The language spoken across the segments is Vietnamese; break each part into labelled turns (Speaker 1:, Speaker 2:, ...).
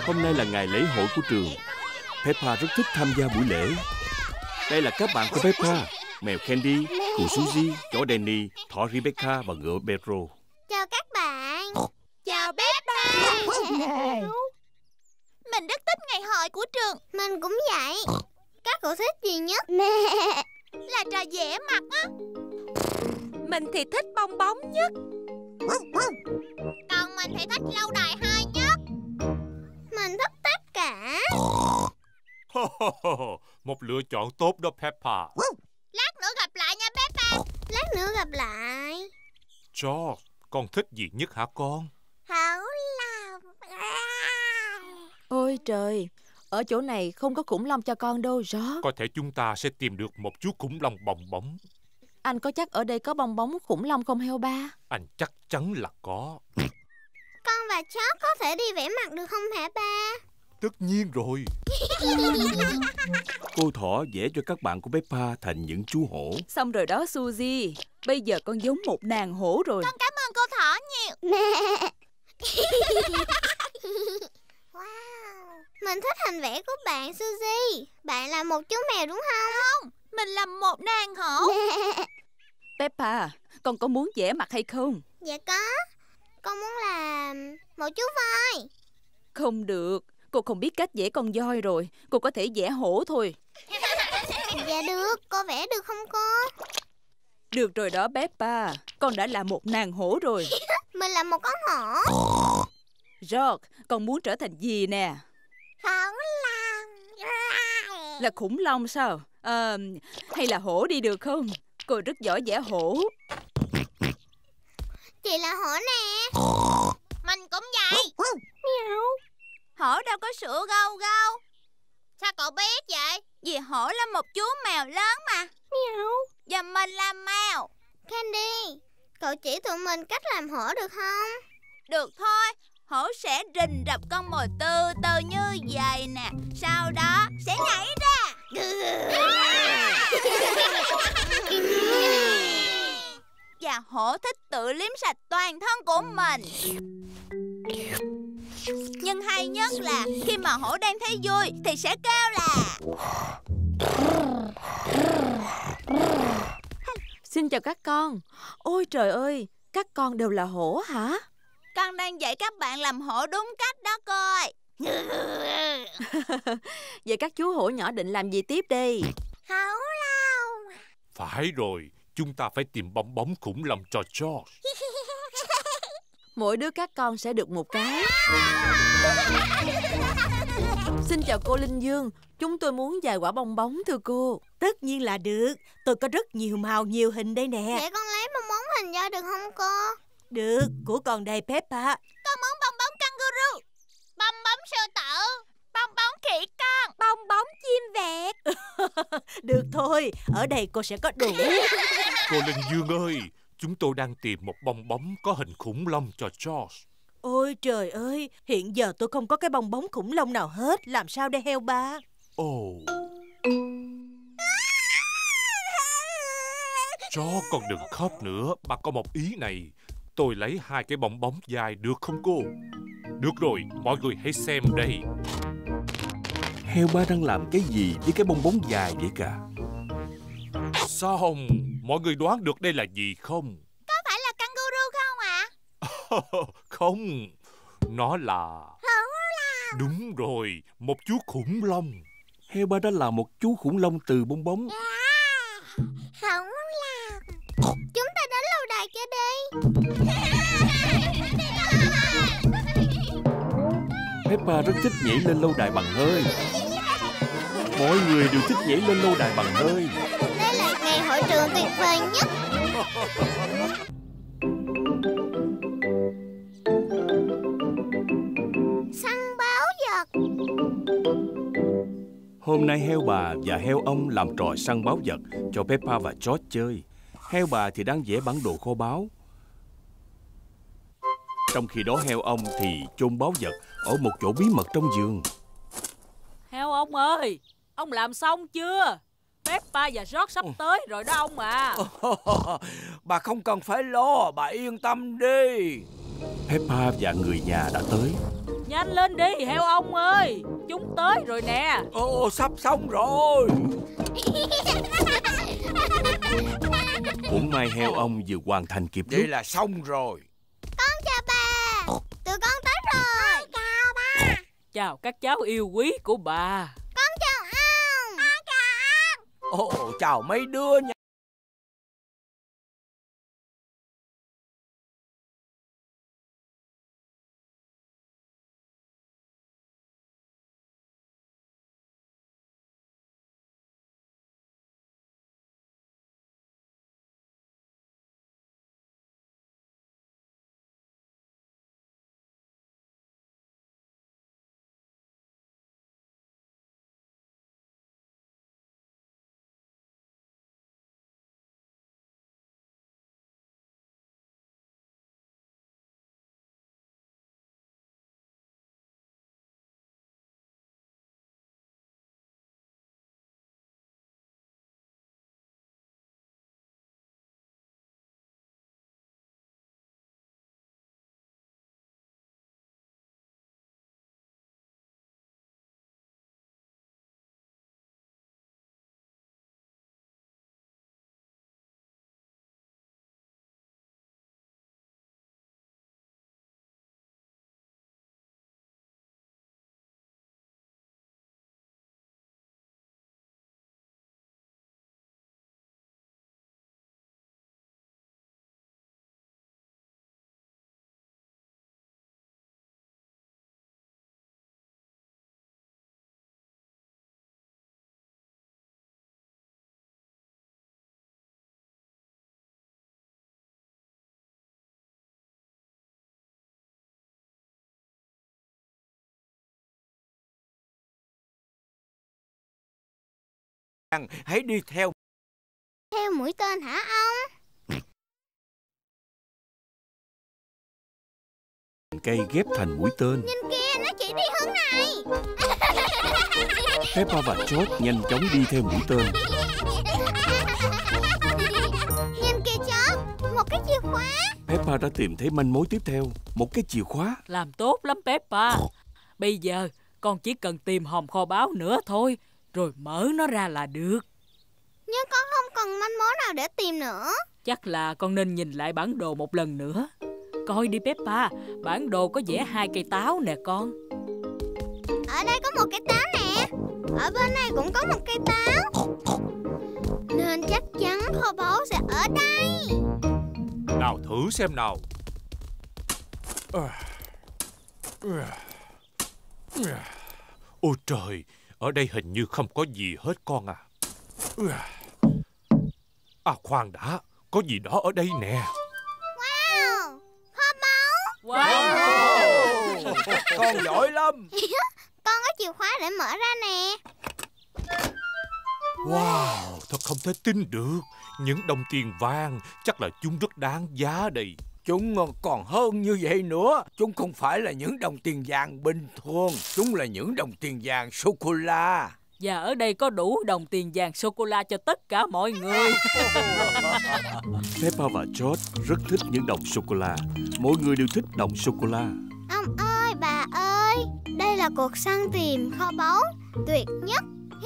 Speaker 1: Hôm nay là ngày lễ hội của trường. Peppa rất thích tham gia buổi lễ. Đây là các bạn của Peppa: mèo Candy, cừu Suzy, chó Danny, thỏ Rebecca và ngựa Pedro.
Speaker 2: Chào các bạn.
Speaker 3: Chào Peppa. Mình rất thích ngày hội của trường.
Speaker 2: Mình cũng vậy. Các cậu thích gì nhất?
Speaker 3: Là trò vẽ mặt á. Mình thì thích bong bóng nhất. Còn mình thì thích lâu đài 2 nhất.
Speaker 2: Mình thích tất cả.
Speaker 4: Một lựa chọn tốt đó Peppa.
Speaker 3: Lát nữa gặp lại nha Peppa.
Speaker 2: Lát nữa gặp lại.
Speaker 4: George, con thích gì nhất hả con?
Speaker 2: Hổ lòng.
Speaker 5: Ôi trời, ở chỗ này không có khủng long cho con đâu George.
Speaker 4: Có thể chúng ta sẽ tìm được một chú khủng long bong bóng.
Speaker 5: Anh có chắc ở đây có bong bóng khủng long không heo ba?
Speaker 4: Anh chắc chắn là có.
Speaker 2: Con và chó có thể đi vẽ mặt được không hả ba?
Speaker 4: Tất nhiên rồi.
Speaker 1: Cô thỏ vẽ cho các bạn của Peppa thành những chú hổ.
Speaker 6: Xong rồi đó Suzy. Bây giờ con giống một nàng hổ rồi.
Speaker 3: Con cảm ơn cô thỏ nhiều.
Speaker 2: Wow. Mình thích hình vẽ của bạn Suzy. Bạn là một chú mèo đúng không?
Speaker 3: Không, mình là một nàng hổ.
Speaker 6: Peppa, con có muốn vẽ mặt hay không?
Speaker 2: Dạ có. Con muốn làm một chú voi.
Speaker 6: Không được, cô không biết cách vẽ con voi rồi. Cô có thể vẽ hổ thôi.
Speaker 2: Dạ được, cô vẽ được không cô?
Speaker 6: Được rồi đó Peppa, con đã là một nàng hổ rồi.
Speaker 2: Mình là một con hổ.
Speaker 6: George, con muốn trở thành gì nè?
Speaker 2: Khủng long.
Speaker 6: Là khủng long sao? Hay là hổ đi được không? Cô rất giỏi vẽ hổ.
Speaker 2: Chị là hổ nè.
Speaker 3: Mình cũng vậy.
Speaker 2: Miau.
Speaker 3: Hổ đâu có sữa gâu gâu. Sao cậu biết vậy? Vì hổ là một chú mèo lớn mà.
Speaker 2: Miau.
Speaker 3: Và mình là mèo.
Speaker 2: Candy, cậu chỉ tụi mình cách làm hổ được không?
Speaker 3: Được thôi. Hổ sẽ rình rập con mồi từ từ như vậy nè. Sau đó sẽ nhảy ra. Và hổ thích tự liếm sạch toàn thân của mình. Nhưng hay nhất là khi mà hổ đang thấy vui thì sẽ kêu là.
Speaker 5: Xin chào các con. Ôi trời ơi, các con đều là hổ hả?
Speaker 3: Con đang dạy các bạn làm hổ đúng cách đó coi.
Speaker 5: Vậy các chú hổ nhỏ định làm gì tiếp đi?
Speaker 2: Hổ long.
Speaker 4: Phải rồi, chúng ta phải tìm bong bóng khủng long cho George.
Speaker 5: Mỗi đứa các con sẽ được một cái. Xin chào cô Linh Dương. Chúng tôi muốn vài quả bong bóng thưa cô.
Speaker 7: Tất nhiên là được. Tôi có rất nhiều màu, nhiều hình đây nè.
Speaker 2: Vậy con lấy bong bóng hình voi được không cô?
Speaker 7: Được, của con đây Peppa.
Speaker 3: Con muốn bong bóng kangaroo, bong bóng sư tử, bong bóng khỉ con, bong bóng chim vẹt.
Speaker 7: Được thôi, ở đây cô sẽ có đủ.
Speaker 4: Cô Linh Dương ơi, chúng tôi đang tìm một bong bóng có hình khủng long cho George.
Speaker 7: Ôi trời ơi, hiện giờ tôi không có cái bong bóng khủng long nào hết. Làm sao đây heo ba?
Speaker 4: Ồ. George, con đừng khóc nữa. Bà có một ý này. Tôi lấy 2 cái bong bóng dài được không cô? Được rồi, mọi người hãy xem đây.
Speaker 1: Heo ba đang làm cái gì với cái bong bóng dài vậy cả?
Speaker 4: Xong, mọi người đoán được đây là gì không?
Speaker 3: Có phải là kangaroo không ạ?
Speaker 4: Không, nó là... Đúng rồi, một chú khủng long.
Speaker 1: Heo ba đã làm một chú khủng long từ bong bóng.
Speaker 2: Khủng long. Chúng ta đến lâu đài kia đi.
Speaker 1: Peppa rất thích nhảy lên lâu đài bằng hơi. Mọi người đều thích nhảy lên lâu đài bằng hơi.
Speaker 2: Đây là ngày hội trường tuyệt vời nhất. Săn báo vật.
Speaker 1: Hôm nay heo bà và heo ông làm trò săn báo vật cho Peppa và George chơi. Heo bà thì đang vẽ bản đồ kho báu. Trong khi đó heo ông thì chôn báu vật ở một chỗ bí mật trong vườn.
Speaker 8: Heo ông ơi, ông làm xong chưa? Peppa và George sắp tới rồi đó ông à.
Speaker 9: Bà không cần phải lo, bà yên tâm đi.
Speaker 1: Peppa và người nhà đã tới.
Speaker 8: Nhanh lên đi heo ông ơi, chúng tới rồi nè.
Speaker 9: Ồ, sắp xong rồi.
Speaker 1: Cũng may heo ông vừa hoàn thành kịp lúc.
Speaker 9: Vậy là xong rồi.
Speaker 2: Con chào bà. Tụi con tới rồi. Chào ba.
Speaker 8: Chào các cháu yêu quý của bà.
Speaker 2: Con chào ông. Con chào ông.
Speaker 9: Ồ, chào mấy đứa nha. Hãy đi theo.
Speaker 2: Theo mũi tên hả ông?
Speaker 1: Cây ghép thành mũi tên.
Speaker 2: Nhìn kia, nó chỉ đi hướng này.
Speaker 1: Peppa và George nhanh chóng đi theo mũi tên.
Speaker 2: Nhìn kìa George, một cái chìa khóa.
Speaker 1: Peppa đã tìm thấy manh mối tiếp theo, một cái chìa khóa.
Speaker 8: Làm tốt lắm Peppa. Bây giờ con chỉ cần tìm hòm kho báu nữa thôi, rồi mở nó ra là được.
Speaker 2: Nhưng con không còn manh mối nào để tìm nữa.
Speaker 8: Chắc là con nên nhìn lại bản đồ một lần nữa. Coi đi Peppa, bản đồ có vẽ 2 cây táo nè con.
Speaker 2: Ở đây có một cây táo nè. Ở bên này cũng có một cây táo. Nên chắc chắn kho báu sẽ ở đây.
Speaker 4: Nào thử xem nào. Ôi trời, ở đây hình như không có gì hết con à. À khoan đã, có gì đó ở đây nè.
Speaker 2: Wow, kho báu.
Speaker 8: Wow.
Speaker 9: Con giỏi lắm.
Speaker 2: Con có chìa khóa để mở ra nè.
Speaker 4: Wow, thật không thể tin được. Những đồng tiền vàng, chắc là chúng rất đáng giá đây.
Speaker 9: Chúng còn hơn như vậy nữa. Chúng không phải là những đồng tiền vàng bình thường. Chúng là những đồng tiền vàng sô-cô-la.
Speaker 8: Và ở đây có đủ đồng tiền vàng sô-cô-la cho tất cả mọi người.
Speaker 1: Peppa và George rất thích những đồng sô-cô-la. Mỗi người đều thích đồng sô-cô-la.
Speaker 2: Ông ơi, bà ơi, đây là cuộc săn tìm kho báu tuyệt nhất.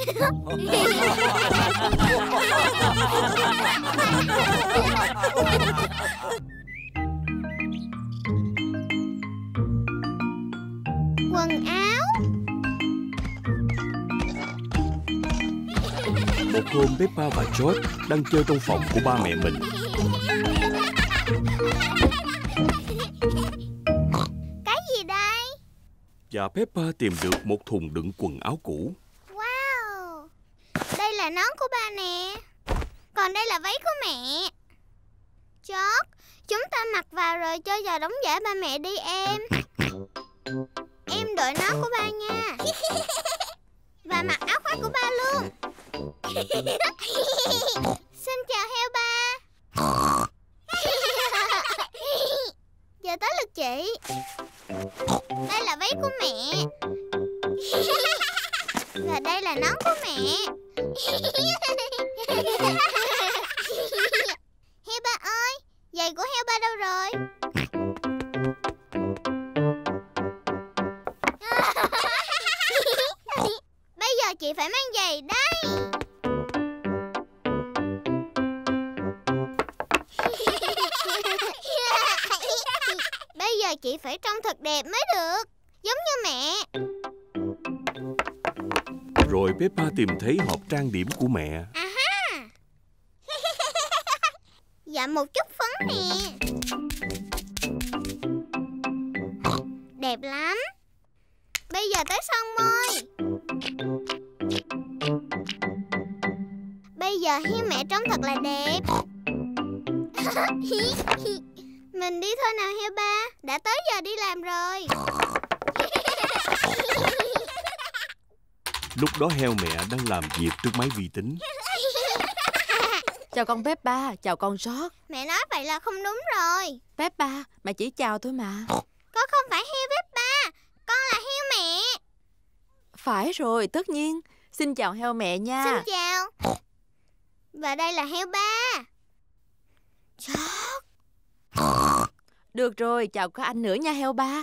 Speaker 2: Quần áo.
Speaker 1: Một hôm Peppa và George đang chơi trong phòng của ba mẹ mình.
Speaker 2: Cái gì đây?
Speaker 1: Và Peppa tìm được một thùng đựng quần áo cũ.
Speaker 2: Wow, đây là nón của ba nè. Còn đây là váy của mẹ. George, chúng ta mặc vào rồi chơi trò đóng giả ba mẹ đi em. Em đội nón của ba nha. Và mặc áo khoác của ba luôn. Xin chào heo ba. Giờ tới lượt chị. Đây là váy của mẹ. Và đây là nón của mẹ. Heo ba ơi, giày của heo ba đâu rồi? giờ chị phải trông thật đẹp mới được, giống như mẹ.
Speaker 1: Rồi Peppa tìm thấy hộp trang điểm của mẹ.
Speaker 2: Dạ một chút phấn nè. Đẹp lắm. Bây giờ tới son môi. Bây giờ hiên mẹ trông thật là đẹp. Mình đi thôi nào heo ba, đã tới giờ đi làm rồi.
Speaker 1: Lúc đó heo mẹ đang làm việc trước máy vi tính.
Speaker 5: Chào con Peppa, chào con George.
Speaker 2: Mẹ nói vậy là không đúng rồi.
Speaker 5: Peppa, mẹ chỉ chào thôi mà.
Speaker 2: Con không phải heo Peppa, con là heo mẹ.
Speaker 5: Phải rồi, tất nhiên. Xin chào heo mẹ nha.
Speaker 2: Xin chào. Và đây là heo ba.
Speaker 5: Được rồi, chào có anh nữa nha heo ba.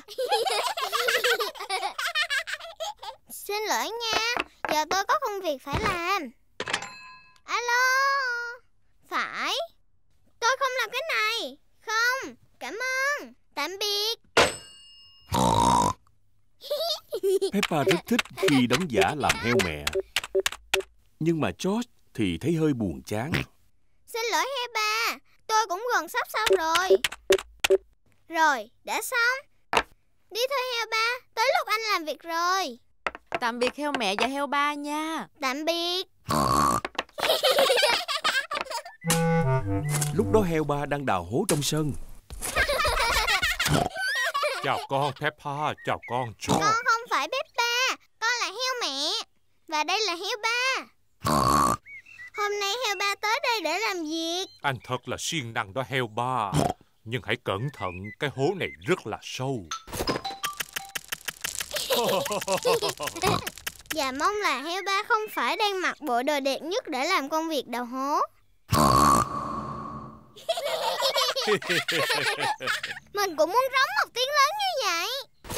Speaker 2: Xin lỗi nha, giờ tôi có công việc phải làm. Alo. Phải. Tôi không làm cái này. Không, cảm ơn. Tạm biệt.
Speaker 1: Peppa rất thích khi đóng giả làm heo mẹ. Nhưng mà George thì thấy hơi buồn chán.
Speaker 2: Xin lỗi heo ba, tôi cũng gần sắp xong rồi. Rồi, đã xong. Đi thôi heo ba, tới lúc anh làm việc rồi.
Speaker 5: Tạm biệt heo mẹ và heo ba nha.
Speaker 2: Tạm biệt.
Speaker 1: Lúc đó heo ba đang đào hố trong sân.
Speaker 4: Chào con Peppa, chào con George.
Speaker 2: Con không phải Peppa, con là heo mẹ. Và đây là heo ba. Hôm nay heo ba tới đây để làm việc.
Speaker 4: Anh thật là siêng năng đó heo ba. Nhưng hãy cẩn thận, cái hố này rất là sâu.
Speaker 2: Và mong là heo ba không phải đang mặc bộ đồ đẹp nhất để làm công việc đào hố. Mình cũng muốn rống một tiếng lớn như vậy.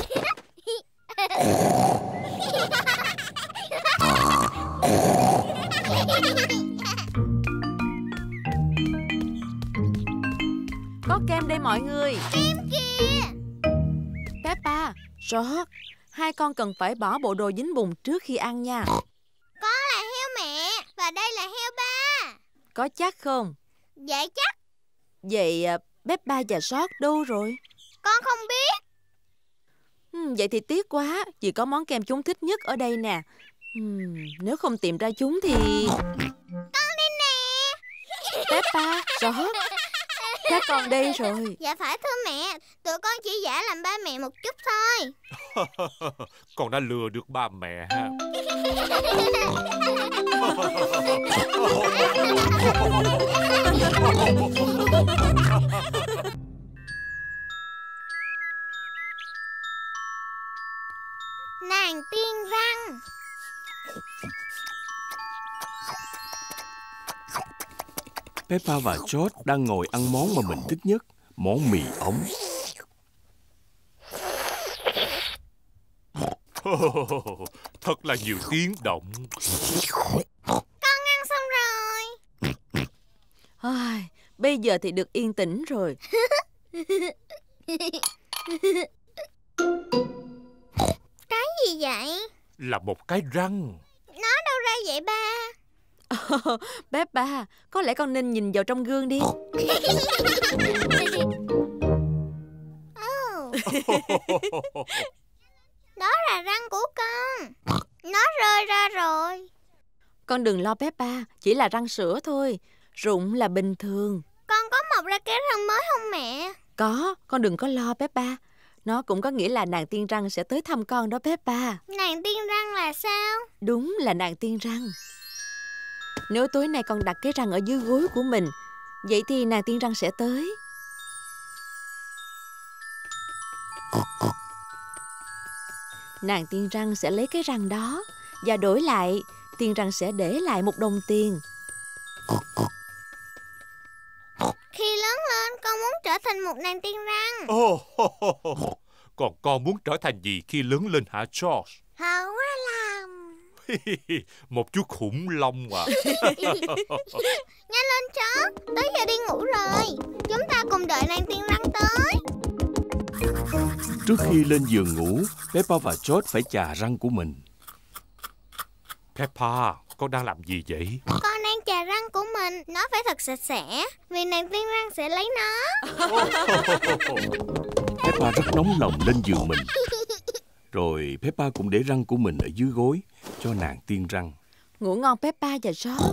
Speaker 5: Có kem đây mọi người.
Speaker 2: Kem kìa.
Speaker 5: Peppa, George, hai con cần phải bỏ bộ đồ dính bùn trước khi ăn nha.
Speaker 2: Con là heo mẹ và đây là heo ba.
Speaker 5: Có chắc không?
Speaker 2: Dạ chắc.
Speaker 5: Vậy Peppa và George đâu rồi?
Speaker 2: Con không biết.
Speaker 5: Vậy thì tiếc quá, chỉ có món kem chúng thích nhất ở đây nè. Nếu không tìm ra chúng thì...
Speaker 2: Con đây nè.
Speaker 5: Peppa, George, các con đây rồi.
Speaker 2: Dạ phải thưa mẹ, tụi con chỉ giả làm ba mẹ một chút thôi.
Speaker 4: Con đã lừa được ba mẹ ha.
Speaker 2: Nàng tiên răng.
Speaker 1: Peppa và George đang ngồi ăn món mà mình thích nhất, món mì ống.
Speaker 4: Thật là nhiều tiếng động.
Speaker 2: Con ăn xong rồi.
Speaker 5: Bây giờ thì được yên tĩnh rồi.
Speaker 2: Cái gì vậy?
Speaker 4: Là một cái răng.
Speaker 2: Nó đâu ra vậy ba?
Speaker 5: Peppa, có lẽ con nên nhìn vào trong gương đi.
Speaker 2: Đó là răng của con. Nó rơi ra rồi.
Speaker 5: Con đừng lo Peppa, chỉ là răng sữa thôi. Rụng là bình thường.
Speaker 2: Con có mọc ra cái răng mới không mẹ?
Speaker 5: Có, con đừng có lo Peppa. Nó cũng có nghĩa là nàng tiên răng sẽ tới thăm con đó Peppa.
Speaker 2: Nàng tiên răng là sao?
Speaker 5: Đúng là nàng tiên răng. Nếu tối nay con đặt cái răng ở dưới gối của mình, vậy thì nàng tiên răng sẽ tới. Nàng tiên răng sẽ lấy cái răng đó và đổi lại, tiên răng sẽ để lại một đồng tiền.
Speaker 2: Khi lớn lên con muốn trở thành một nàng tiên răng.
Speaker 4: Còn con muốn trở thành gì khi lớn lên hả George?
Speaker 2: Hậu quá làm.
Speaker 4: Một chú khủng long à.
Speaker 2: Nhanh lên chó, tới giờ đi ngủ rồi. Chúng ta cùng đợi nàng tiên răng tới.
Speaker 1: Trước khi lên giường ngủ, Peppa và George phải chà răng của mình.
Speaker 4: Peppa, con đang làm gì vậy?
Speaker 2: Con đang chà răng của mình. Nó phải thật sạch sẽ, vì nàng tiên răng sẽ lấy nó.
Speaker 1: Peppa rất nóng lòng lên giường mình. Rồi Peppa cũng để răng của mình ở dưới gối cho nàng tiên răng.
Speaker 5: Ngủ ngon Peppa và George.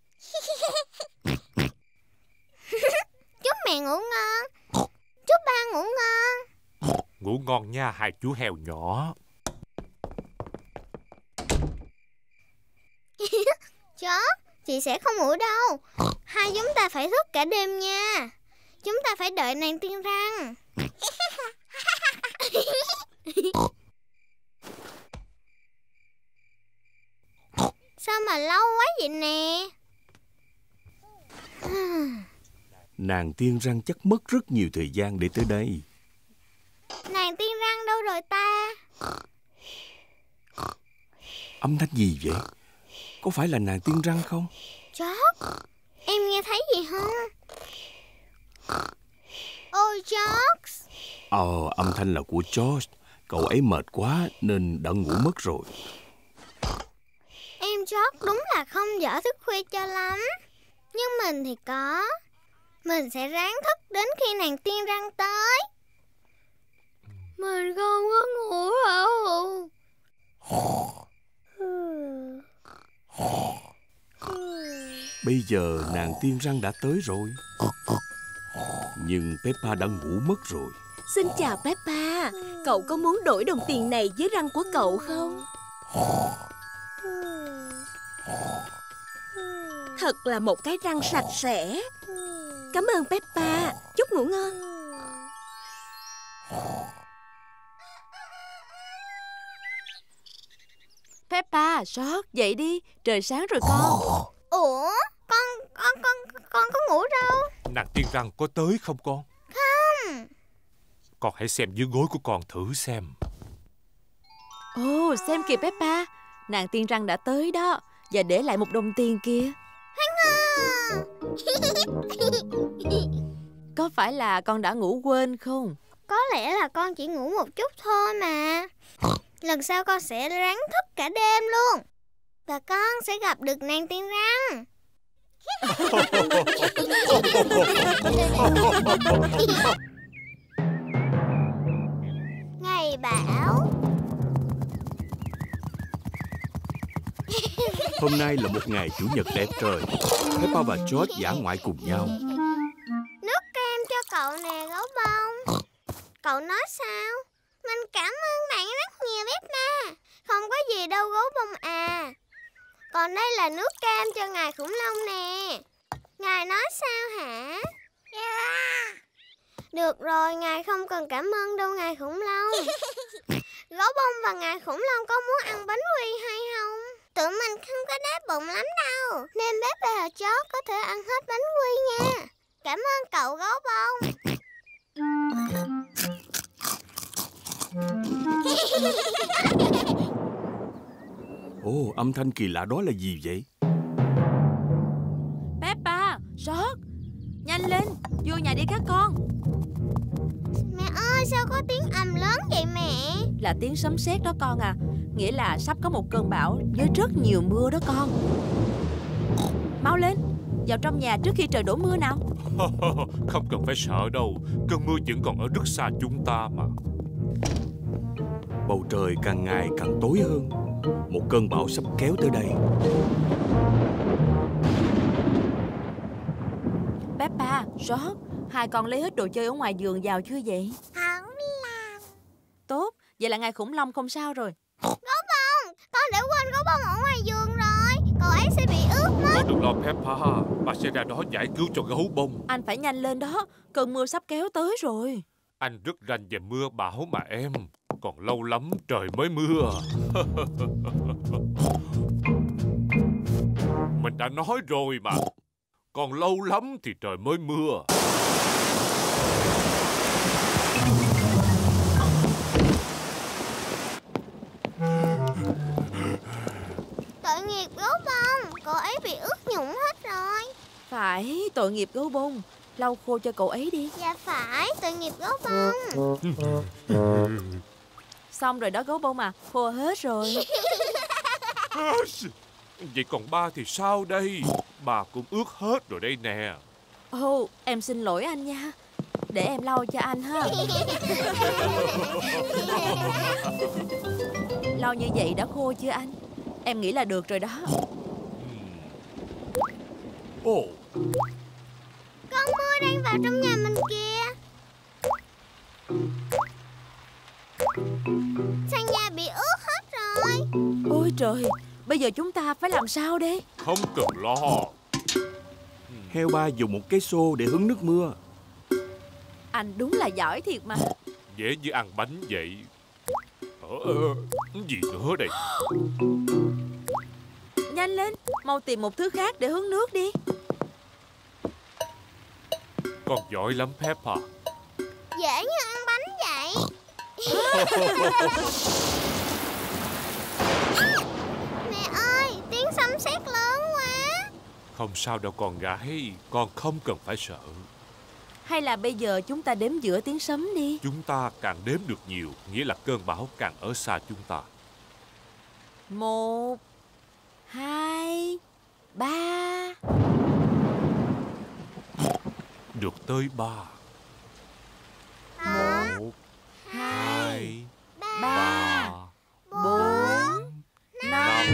Speaker 2: Chúc mẹ ngủ ngon. Chúc ba ngủ ngon.
Speaker 4: Ngủ ngon nha hai chú heo nhỏ.
Speaker 2: George, chị sẽ không ngủ đâu. Hai chúng ta phải thức cả đêm nha. Chúng ta phải đợi nàng tiên răng. Sao mà lâu quá vậy nè?
Speaker 1: Nàng tiên răng chắc mất rất nhiều thời gian để tới đây.
Speaker 2: Nàng tiên răng đâu rồi ta?
Speaker 1: Âm thanh gì vậy? Có phải là nàng tiên răng không?
Speaker 2: George, em nghe thấy gì không? Ôi George.
Speaker 1: Âm thanh là của George. Cậu ấy mệt quá nên đã ngủ mất rồi.
Speaker 2: Em George đúng là không giỏi thức khuya cho lắm. Nhưng mình thì có. Mình sẽ ráng thức đến khi nàng tiên răng tới. Mình không có ngủ đâu.
Speaker 1: Bây giờ nàng tiên răng đã tới rồi. Nhưng Peppa đã ngủ mất rồi.
Speaker 10: Xin chào Peppa. Cậu có muốn đổi đồng tiền này với răng của cậu không? Thật là một cái răng sạch sẽ. Cảm ơn Peppa. Chúc ngủ ngon.
Speaker 5: Peppa, George, dậy đi. Trời sáng rồi con.
Speaker 2: Ủa, con có ngủ đâu.
Speaker 4: Nàng tiên răng có tới không con?
Speaker 2: Không.
Speaker 4: Con hãy xem dưới gối của con thử xem.
Speaker 5: Ồ, xem kìa Peppa. Nàng tiên răng đã tới đó. Và để lại một đồng tiền kia. Có phải là con đã ngủ quên không?
Speaker 2: Có lẽ là con chỉ ngủ một chút thôi mà. Lần sau con sẽ ráng thức cả đêm luôn. Và con sẽ gặp được nàng tiên răng. Ngày bão.
Speaker 1: Hôm nay là một ngày chủ nhật đẹp trời. Peppa và George dã ngoại cùng nhau.
Speaker 2: Nước kem cho cậu nè gấu bông. Cậu nói sao? Mình cảm ơn bạn rất nhiều Peppa. Không có gì đâu gấu bông à. Còn đây là nước kem cho ngài khủng long nè. Ngài nói sao hả? Được rồi, ngài không cần cảm ơn đâu ngài khủng long. Gấu bông và ngài khủng long có muốn ăn bánh quy hay không? Tụi mình không có đói bụng lắm đâu, nên Peppa và George có thể ăn hết bánh quy nha. Cảm ơn cậu gấu bông.
Speaker 1: Ồ, âm thanh kỳ lạ đó là gì vậy?
Speaker 5: Peppa, George, nhanh lên, vô nhà đi các con.
Speaker 2: Mẹ ơi, sao có tiếng ầm lớn vậy mẹ?
Speaker 5: Là tiếng sấm sét đó con à. Nghĩa là sắp có một cơn bão với rất nhiều mưa đó con. Mau lên, vào trong nhà trước khi trời đổ mưa nào.
Speaker 4: Không cần phải sợ đâu. Cơn mưa vẫn còn ở rất xa chúng ta mà.
Speaker 1: Bầu trời càng ngày càng tối hơn. Một cơn bão sắp kéo tới đây.
Speaker 5: Peppa, George, hai con lấy hết đồ chơi ở ngoài vườn vào chưa vậy?
Speaker 2: Không làm.
Speaker 5: Tốt, vậy là ngài khủng long không sao rồi.
Speaker 2: Gấu bông, con để quên gấu bông ở ngoài vườn rồi. Cậu ấy sẽ bị ướt mất.
Speaker 4: Con đừng lo Peppa, bà sẽ ra đó giải cứu cho gấu bông.
Speaker 5: Anh phải nhanh lên đó, cơn mưa sắp kéo tới rồi.
Speaker 4: Anh rất rành về mưa bão mà em. Còn lâu lắm trời mới mưa. Mình đã nói rồi mà. Còn lâu lắm thì trời mới mưa.
Speaker 2: Tội nghiệp gấu bông, cậu ấy bị ướt nhũng hết rồi.
Speaker 5: Phải, tội nghiệp gấu bông. lau khô cho cậu ấy đi.
Speaker 2: Dạ phải, tội nghiệp gấu bông.
Speaker 5: Xong rồi đó gấu bông à, khô hết rồi.
Speaker 4: Vậy còn ba thì sao đây? Ba cũng ướt hết rồi đây nè.
Speaker 5: Ồ, em xin lỗi anh nha. Để em lau cho anh ha. Lau như vậy đã khô chưa anh? Em nghĩ là được rồi đó.
Speaker 4: Ồ,
Speaker 2: Con mưa đang vào trong nhà mình kìa. Sàn nhà bị ướt hết rồi.
Speaker 5: Ôi trời, bây giờ chúng ta phải làm sao đây?
Speaker 4: không cần lo.
Speaker 1: Heo ba dùng một cái xô để hứng nước mưa.
Speaker 5: Anh đúng là giỏi thiệt mà.
Speaker 4: Dễ như ăn bánh vậy. Gì nữa đây?
Speaker 5: Nhanh lên, mau tìm một thứ khác để hứng nước đi.
Speaker 4: Con giỏi lắm Peppa.
Speaker 2: Dễ như ăn bánh vậy. Mẹ ơi, tiếng sấm sét lớn quá.
Speaker 4: Không sao đâu con gái, con không cần phải sợ.
Speaker 5: Hay là bây giờ chúng ta đếm giữa tiếng sấm đi.
Speaker 4: Chúng ta càng đếm được nhiều, nghĩa là cơn bão càng ở xa chúng ta.
Speaker 5: 1, 2, 3.
Speaker 4: Được tới 3. 1, 2, 3,
Speaker 5: 4, 5.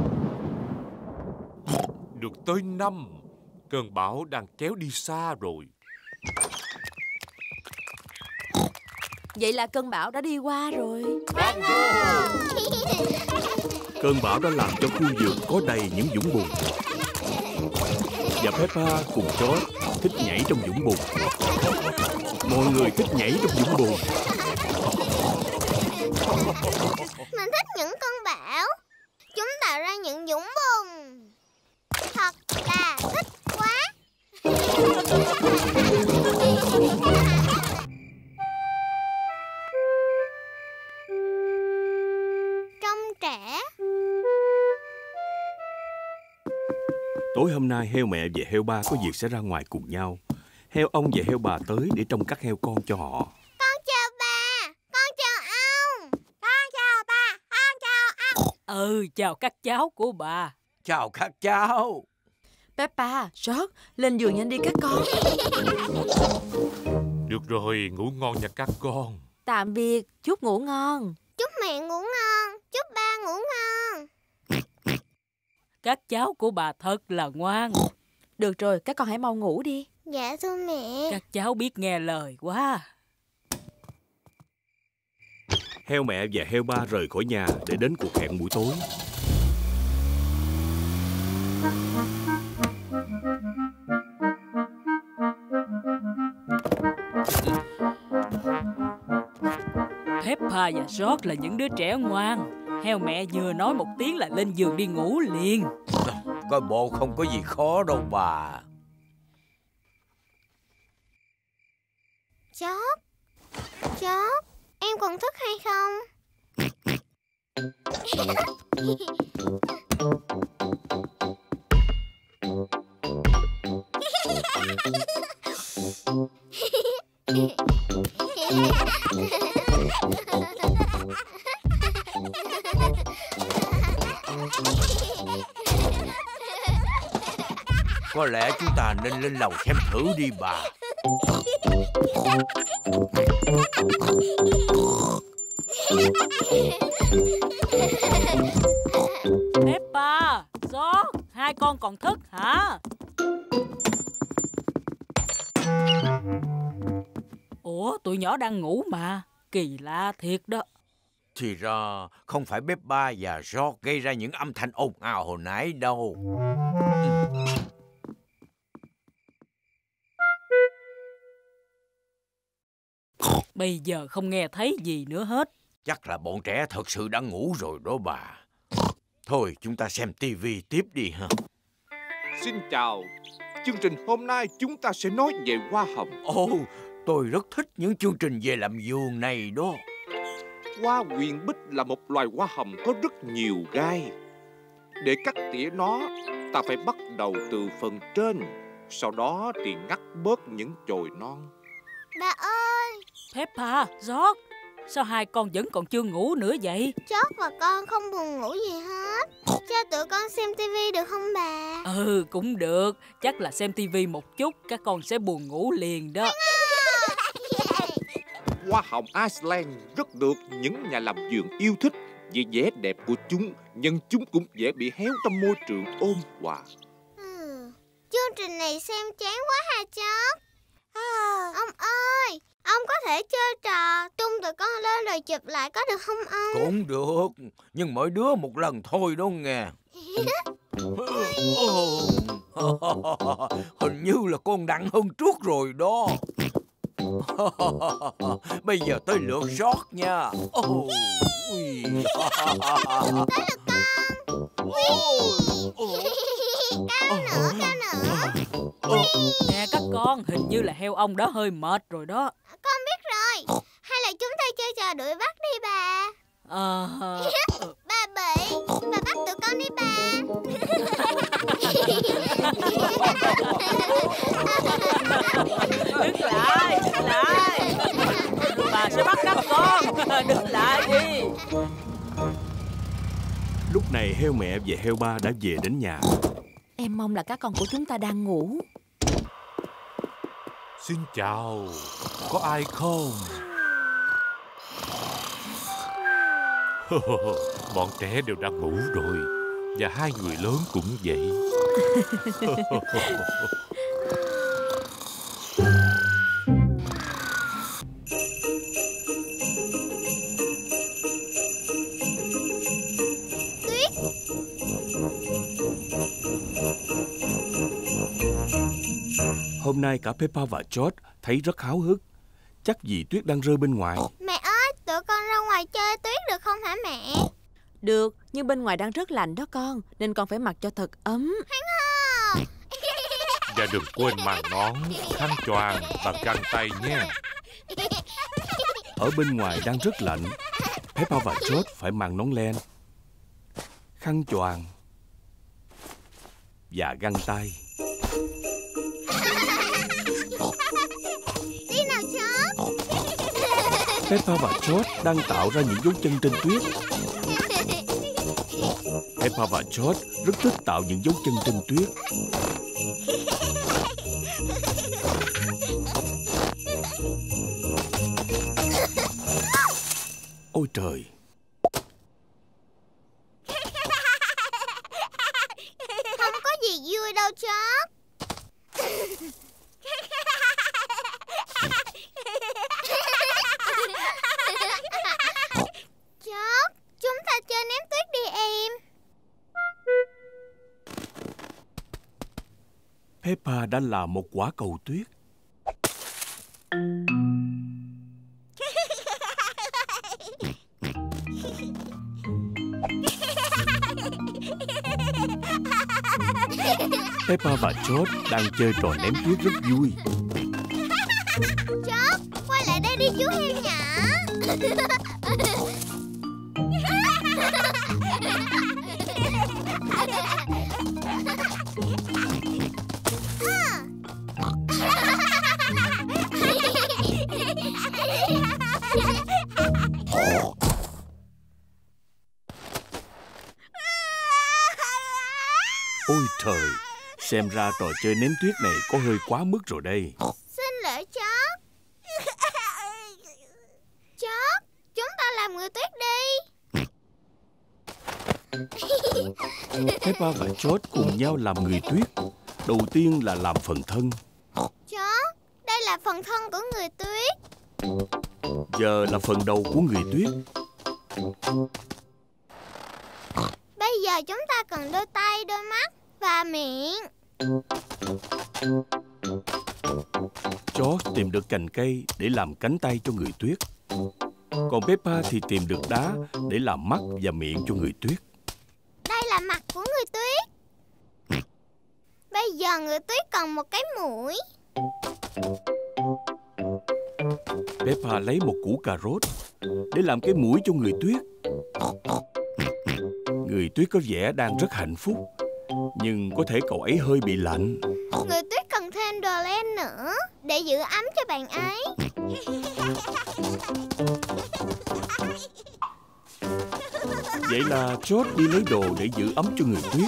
Speaker 4: Được tới 5. Cơn bão đang kéo đi xa rồi.
Speaker 5: Vậy là cơn bão đã đi qua rồi.
Speaker 1: Cơn bão đã làm cho khu vườn có đầy những vũng bùn. Và Peppa cùng George thích nhảy trong vũng bùn. Mọi người thích nhảy trong vũng bùn.
Speaker 2: Mình thích những cơn bão. Chúng tạo ra những vũng bùn. Thật là thích quá. Trông trẻ.
Speaker 1: Tối hôm nay heo mẹ và heo ba có việc sẽ ra ngoài cùng nhau. Heo ông và heo bà tới để trông các heo con cho họ.
Speaker 2: Con chào bà. Con chào ông. Con chào bà. Con chào ông.
Speaker 8: Chào các cháu của bà.
Speaker 9: Chào các cháu.
Speaker 5: Peppa, George, lên giường nhanh đi các con.
Speaker 4: Được rồi, ngủ ngon nha các con.
Speaker 5: Tạm biệt, chúc ngủ ngon.
Speaker 2: Chúc mẹ ngủ ngon. Chúc ba ngủ ngon.
Speaker 8: Các cháu của bà thật là ngoan.
Speaker 5: Được rồi, các con hãy mau ngủ đi.
Speaker 2: Dạ thưa mẹ.
Speaker 8: Các cháu biết nghe lời quá.
Speaker 1: Heo mẹ và heo ba rời khỏi nhà để đến cuộc hẹn buổi tối.
Speaker 8: Peppa và George là những đứa trẻ ngoan. Heo mẹ vừa nói một tiếng là lên giường đi ngủ liền.
Speaker 9: Coi bộ không có gì khó đâu bà.
Speaker 2: George, em còn thức hay không?
Speaker 9: Có lẽ chúng ta nên lên lầu xem thử đi bà.
Speaker 8: Peppa, George, hai con còn thức hả? Ủa, tụi nhỏ đang ngủ mà. Kỳ lạ thiệt đó.
Speaker 9: Thì ra không phải Peppa và George gây ra những âm thanh ồn ào hồi nãy đâu.
Speaker 8: Bây giờ không nghe thấy gì nữa hết.
Speaker 9: Chắc là bọn trẻ thật sự đã ngủ rồi đó bà. Thôi chúng ta xem tivi tiếp đi ha.
Speaker 11: Xin chào. Chương trình hôm nay chúng ta sẽ nói về hoa hồng.
Speaker 9: Ồ, tôi rất thích những chương trình về làm vườn này đó.
Speaker 11: Hoa huyền bích là một loài hoa hồng có rất nhiều gai. Để cắt tỉa nó, ta phải bắt đầu từ phần trên. sau đó thì ngắt bớt những chồi non.
Speaker 2: Bà ơi!
Speaker 8: Peppa, George, sao hai con vẫn còn chưa ngủ nữa vậy?
Speaker 2: George và con không buồn ngủ gì hết. Cho tụi con xem tivi được không bà?
Speaker 8: Ừ, cũng được. Chắc là xem tivi một chút các con sẽ buồn ngủ liền đó.
Speaker 11: Hoa hồng Iceland rất được những nhà làm vườn yêu thích vì vẻ đẹp của chúng, nhưng chúng cũng dễ bị héo trong môi trường ôn hòa.
Speaker 2: Chương trình này xem chán quá hả George? Ông ơi, ông có thể chơi trò tung tụi con lên rồi chụp lại có được không ông?
Speaker 9: Cũng được, nhưng mỗi đứa một lần thôi đó nghe. Hình như là con nặng hơn trước rồi đó. Bây giờ tới lượt George nha.
Speaker 2: Tới lượt con. Cao nữa, cao nữa.
Speaker 8: Nè các con, hình như là heo ông đã hơi mệt rồi đó.
Speaker 2: Con biết rồi. Hay là chúng ta chơi trò đuổi bắt đi bà. Bà bị. Bà bắt tụi con đi bà.
Speaker 8: Đứng lại, đứng lại. Bà sẽ bắt các con. Đứng lại đi.
Speaker 1: Lúc này heo mẹ và heo ba đã về đến nhà.
Speaker 5: Em mong là các con của chúng ta đang ngủ.
Speaker 4: Xin chào, có ai không? Bọn trẻ đều đang ngủ rồi, và hai người lớn cũng vậy.
Speaker 1: Hôm nay cả Peppa và George thấy rất háo hức. Chắc vì tuyết đang rơi bên ngoài.
Speaker 2: Mẹ ơi, tụi con ra ngoài chơi tuyết được không hả mẹ?
Speaker 5: Được, nhưng bên ngoài đang rất lạnh đó con, nên con phải mặc cho thật ấm.
Speaker 4: Và đừng quên mang nón, khăn choàng và găng tay nhé.
Speaker 1: Ở bên ngoài đang rất lạnh. Peppa và George phải mang nón len, khăn choàng và găng tay.
Speaker 2: Đi nào George.
Speaker 1: Peppa và George đang tạo ra những dấu chân trên tuyết. Peppa và George rất thích tạo những dấu chân trên tuyết. Ôi trời!
Speaker 2: Không có gì vui đâu George. George, chúng ta chơi ném tuyết đi em.
Speaker 1: Peppa đã làm một quả cầu tuyết. Peppa và George đang chơi trò ném tuyết rất vui.
Speaker 2: George, quay lại đây đi chú heo nhỏ.
Speaker 1: Ôi trời! Xem ra trò chơi ném tuyết này có hơi quá mức rồi đây.
Speaker 2: Xin lỗi George. George, chúng ta làm người tuyết đi.
Speaker 1: Peppa và George cùng nhau làm người tuyết. Đầu tiên là làm phần thân.
Speaker 2: George, đây là phần thân của người tuyết.
Speaker 1: Giờ là phần đầu của người tuyết.
Speaker 2: Bây giờ chúng ta cần đôi tay, đôi mắt và miệng.
Speaker 1: George tìm được cành cây để làm cánh tay cho người tuyết. Còn Peppa thì tìm được đá để làm mắt và miệng cho người tuyết.
Speaker 2: Đây là mặt của người tuyết. Bây giờ người tuyết cần một cái mũi.
Speaker 1: Peppa lấy một củ cà rốt để làm cái mũi cho người tuyết. Người tuyết có vẻ đang rất hạnh phúc, nhưng có thể cậu ấy hơi bị lạnh.
Speaker 2: Người tuyết cần để giữ ấm cho bạn ấy.
Speaker 1: Vậy là George đi lấy đồ để giữ ấm cho người tuyết.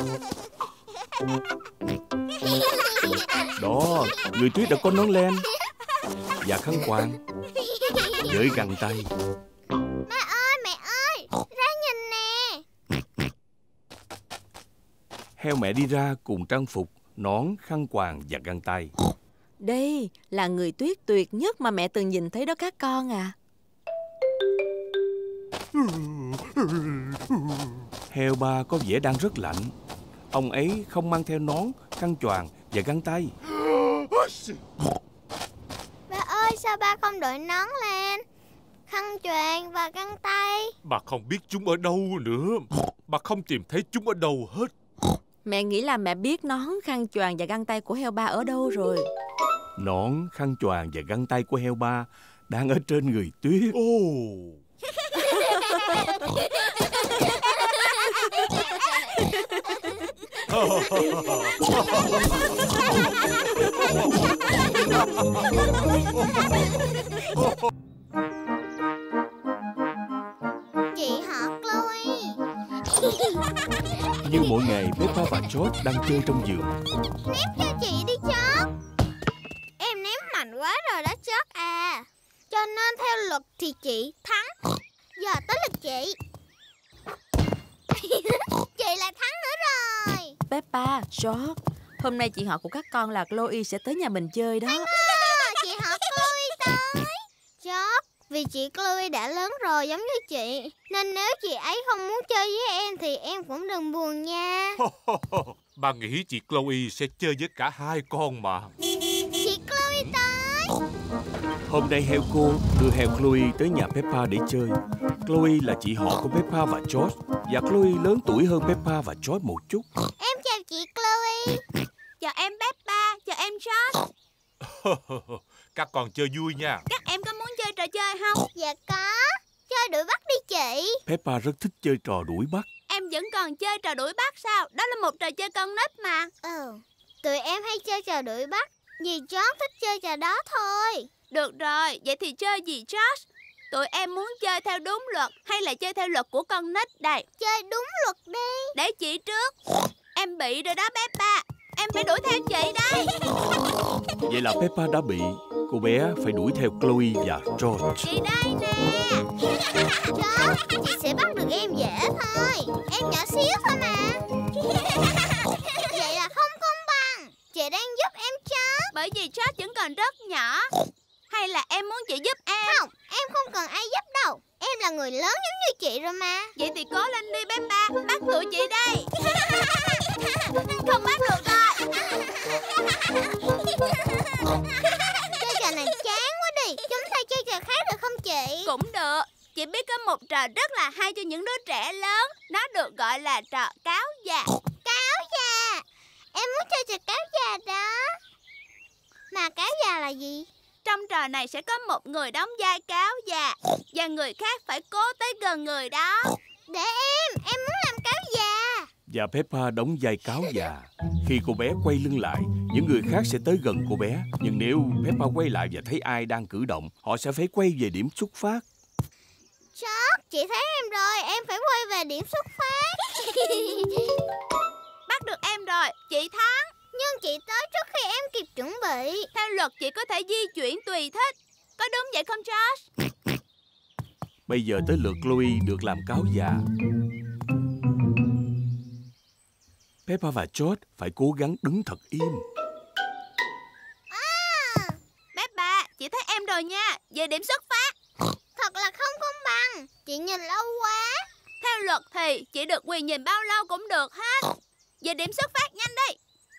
Speaker 1: Đó, người tuyết đã có nón len và khăn quàng với găng tay.
Speaker 2: Mẹ ơi, ra nhìn nè.
Speaker 1: Heo mẹ đi ra cùng trang phục, nón, khăn quàng và găng tay.
Speaker 5: Đây là người tuyết tuyệt nhất mà mẹ từng nhìn thấy đó các con à.
Speaker 1: Heo ba có vẻ đang rất lạnh. Ông ấy không mang theo nón, khăn choàng và găng tay.
Speaker 2: Ba ơi, sao ba không đội nón lên, khăn choàng và găng tay?
Speaker 4: Bà không biết chúng ở đâu nữa. Bà không tìm thấy chúng ở đâu hết.
Speaker 5: Mẹ nghĩ là mẹ biết nón, khăn choàng và găng tay của heo ba ở đâu rồi.
Speaker 1: Nón, khăn choàng và găng tay của heo ba đang ở trên người tuyết.
Speaker 2: Chị họ Chloe.
Speaker 1: Như mỗi ngày, Peppa và George đang chơi trong vườn.
Speaker 2: Ném cho chị đi George. Em ném mạnh quá rồi đó George à. Cho nên theo luật thì chị thắng. Giờ tới lượt chị. Chị lại thắng nữa rồi.
Speaker 5: Peppa, George, hôm nay chị họ của các con là Chloe sẽ tới nhà mình chơi đó.
Speaker 2: Chị họ Chloe tới. George, vì chị Chloe đã lớn rồi giống như chị, nên nếu chị ấy không muốn chơi với em thì em cũng đừng buồn nha.
Speaker 4: Bà nghĩ chị Chloe sẽ chơi với cả hai con mà.
Speaker 2: Chị Chloe tới.
Speaker 1: Hôm nay heo cô đưa heo Chloe tới nhà Peppa để chơi. Chloe là chị họ của Peppa và George, và Chloe lớn tuổi hơn Peppa và George một chút.
Speaker 2: Em chào chị Chloe.
Speaker 3: Chào em Peppa, chào em George.
Speaker 4: Các con chơi vui nha.
Speaker 3: Các em có muốn chơi trò chơi không?
Speaker 2: Dạ có. Chơi đuổi bắt đi chị.
Speaker 1: Peppa rất thích chơi trò đuổi bắt.
Speaker 3: Em vẫn còn chơi trò đuổi bắt sao? Đó là một trò chơi con nít mà.
Speaker 2: Tụi em hay chơi trò đuổi bắt vì George thích chơi trò đó thôi.
Speaker 3: Được rồi, vậy thì chơi gì George? Tụi em muốn chơi theo đúng luật hay là chơi theo luật của con nít đây?
Speaker 2: Chơi đúng luật đi.
Speaker 3: Để chị trước. Em bị rồi đó Peppa. Em phải đuổi theo chị đây.
Speaker 1: Vậy là Peppa đã bị. Cô bé phải đuổi theo Chloe và George.
Speaker 3: Chị đây nè.
Speaker 2: George, chị sẽ bắt được em dễ thôi. Em nhỏ xíu thôi mà. Vậy là không công bằng. Chị đang giúp em George.
Speaker 3: Bởi vì George vẫn còn rất nhỏ. Hay là em muốn chị giúp em?
Speaker 2: Không, em không cần ai giúp đâu. Em là người lớn giống như chị rồi mà.
Speaker 3: Vậy thì cố lên đi Peppa. Bắt tụi chị đây. Không bắt được rồi.
Speaker 2: Chơi trò này chán quá đi. Chúng ta chơi trò khác được không chị?
Speaker 3: Cũng được. Chị biết có một trò rất là hay cho những đứa trẻ lớn. Nó được gọi là trò cáo già.
Speaker 2: Cáo già. Em muốn chơi trò cáo già đó. Mà cáo già là gì?
Speaker 3: Trong trò này sẽ có một người đóng vai cáo già và người khác phải cố tới gần người đó.
Speaker 2: Để em muốn làm cáo già.
Speaker 1: Và Peppa đóng vai cáo già. Khi cô bé quay lưng lại, những người khác sẽ tới gần cô bé. Nhưng nếu Peppa quay lại và thấy ai đang cử động, họ sẽ phải quay về điểm xuất phát.
Speaker 2: George, chị thấy em rồi. Em phải quay về điểm xuất phát.
Speaker 3: Bắt được em rồi, chị thắng.
Speaker 2: Nhưng chị tới trước khi em kịp chuẩn bị.
Speaker 3: Theo luật chị có thể di chuyển tùy thích. Có đúng vậy không George?
Speaker 1: Bây giờ tới lượt Chloe được làm cáo già. Peppa và George phải cố gắng đứng thật im.
Speaker 3: Peppa, chị thấy em rồi nha. Về điểm xuất phát.
Speaker 2: Thật là không công bằng. Chị nhìn lâu quá.
Speaker 3: Theo luật thì chị được quyền nhìn bao lâu cũng được hết. Về điểm xuất phát nhanh đi.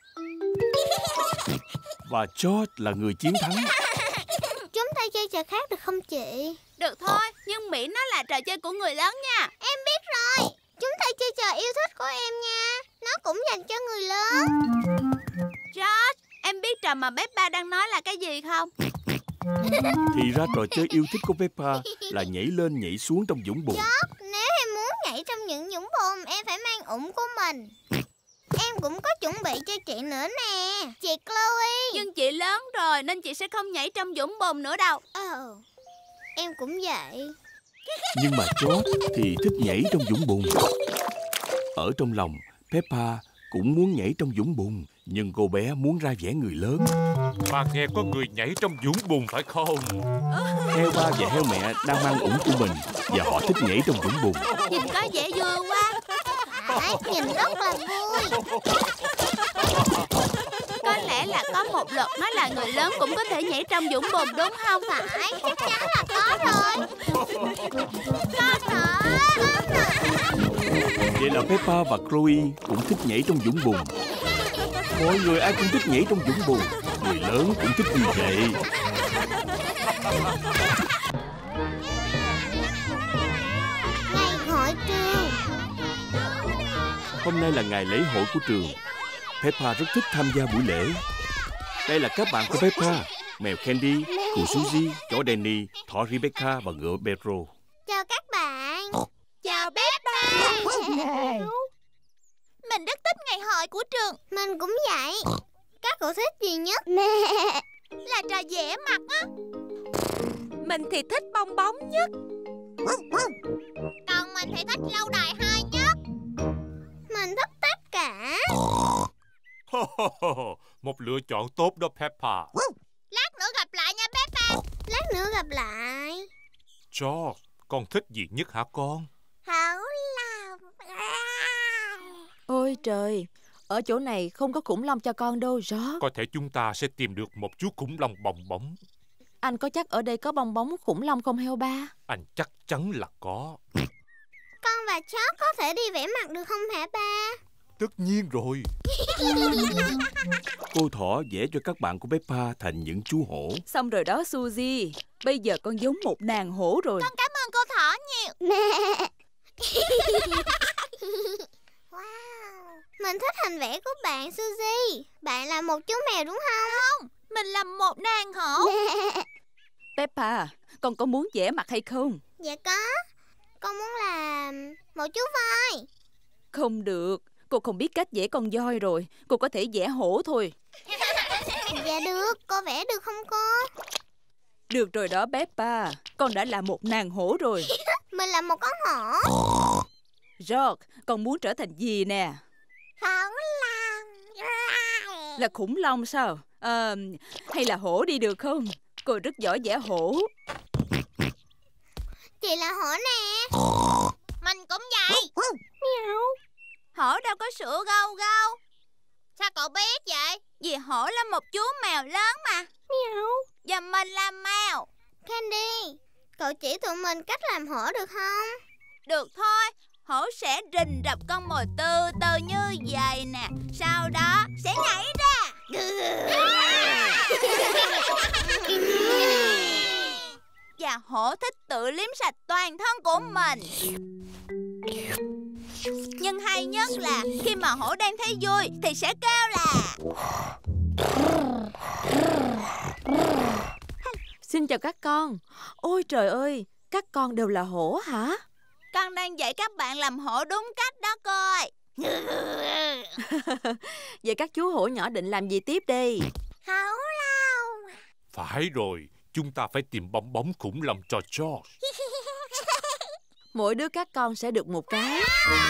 Speaker 1: Và George là người chiến thắng.
Speaker 2: Chúng ta chơi trò khác được không chị?
Speaker 3: Được thôi, nhưng miễn nó là trò chơi của người lớn nha.
Speaker 2: Em biết rồi. Chúng ta chơi trò yêu thích của em nha. Nó cũng dành cho người lớn.
Speaker 3: George, em biết trò mà Peppa đang nói là cái gì không?
Speaker 1: Thì ra trò chơi yêu thích của Peppa là nhảy lên nhảy xuống trong vũng bùn.
Speaker 2: George, nếu em muốn nhảy trong những vũng bùn, em phải mang ủng của mình. Em cũng có chuẩn bị cho chị nữa nè, chị Chloe.
Speaker 3: Nhưng chị lớn rồi nên chị sẽ không nhảy trong vũng bùn nữa đâu.
Speaker 2: Em cũng vậy.
Speaker 1: Nhưng mà George thì thích nhảy trong vũng bùn. Ở trong lòng, Peppa cũng muốn nhảy trong vũng bùn, nhưng cô bé muốn ra vẻ người lớn.
Speaker 4: Bà nghe có người nhảy trong vũng bùn phải không?
Speaker 1: Heo ba và heo mẹ đang mang ủng của mình và họ thích nhảy trong vũng bùn.
Speaker 3: Nhìn có vẻ vui quá.
Speaker 2: Nhìn rất là vui.
Speaker 3: Có lẽ là có một luật nói là người lớn cũng có thể nhảy trong vũng bùn đúng không?
Speaker 2: Phải, chắc chắn là có rồi. Có rồi.
Speaker 1: Vậy là Peppa và Chloe cũng thích nhảy trong vũng bùn. Mọi người ai cũng thích nhảy trong vũng bùn. Người lớn cũng thích như vậy.
Speaker 2: Ngày hội trường.
Speaker 1: Hôm nay là ngày lễ hội của trường. Peppa rất thích tham gia buổi lễ. Đây là các bạn của Peppa: mèo Candy, cụ Suzy, chó Danny, thỏ Rebecca và ngựa Pedro.
Speaker 2: Chào các bạn.
Speaker 3: Chào Peppa. Mình rất thích ngày hội của trường.
Speaker 2: Mình cũng vậy. Các cậu thích gì nhất?
Speaker 3: Là trò vẽ mặt á.
Speaker 10: Mình thì thích bong bóng nhất.
Speaker 2: Còn mình thì thích lâu đài 2 nhất. Mình thích tất cả.
Speaker 4: Một lựa chọn tốt đó Peppa.
Speaker 2: Lát nữa gặp lại nha Peppa. Lát nữa gặp lại.
Speaker 4: George, con thích gì nhất hả con?
Speaker 2: Hảo lòng.
Speaker 5: Ôi trời, ở chỗ này không có khủng long cho con đâu George.
Speaker 4: Có thể chúng ta sẽ tìm được một chú khủng long bong bóng.
Speaker 5: Anh có chắc ở đây có bong bóng khủng long không heo ba?
Speaker 4: Anh chắc chắn là có.
Speaker 2: Con và George có thể đi vẽ mặt được không hả ba?
Speaker 4: Tất nhiên rồi.
Speaker 1: Cô thỏ vẽ cho các bạn của Peppa thành những chú hổ.
Speaker 6: Xong rồi đó Suzy. Bây giờ con giống một nàng hổ rồi.
Speaker 3: Con cảm ơn cô thỏ nhiều.
Speaker 2: Wow. Mình thích hình vẽ của bạn Suzy. Bạn là một chú mèo đúng không?
Speaker 3: Không, mình là một nàng hổ.
Speaker 6: Peppa, con có muốn vẽ mặt hay không?
Speaker 2: Dạ có. Con muốn làm một chú voi.
Speaker 6: Không được, cô không biết cách vẽ con voi rồi. Cô có thể vẽ hổ thôi.
Speaker 2: Dạ được, cô vẽ được không cô?
Speaker 6: Được rồi đó Peppa, con đã là một nàng hổ rồi.
Speaker 2: Mình là một con hổ.
Speaker 6: George, con muốn trở thành gì nè?
Speaker 2: Khủng long.
Speaker 6: Là khủng long sao? Hay là hổ đi được không? Cô rất giỏi vẽ hổ.
Speaker 2: Chị là hổ nè.
Speaker 3: Mình cũng vậy. Hổ đâu có sữa gâu gâu. Sao cậu biết vậy? Vì hổ là một chú mèo lớn mà. Và mình là mèo.
Speaker 2: Candy, cậu chỉ tụi mình cách làm hổ được không?
Speaker 3: Được thôi. Hổ sẽ rình rập con mồi từ từ như vậy nè. Sau đó sẽ nhảy ra. Và hổ thích tự liếm sạch toàn thân của mình. Nhưng hay nhất là khi mà hổ đang thấy vui thì sẽ kêu là
Speaker 5: Xin chào các con. Ôi trời ơi, các con đều là hổ hả?
Speaker 3: con đang dạy các bạn làm hổ đúng cách đó coi.
Speaker 5: Vậy các chú hổ nhỏ định làm gì tiếp đi?
Speaker 2: Hổ long.
Speaker 4: Phải rồi, chúng ta phải tìm bong bóng khủng long cho George.
Speaker 5: Mỗi đứa các con sẽ được một cái.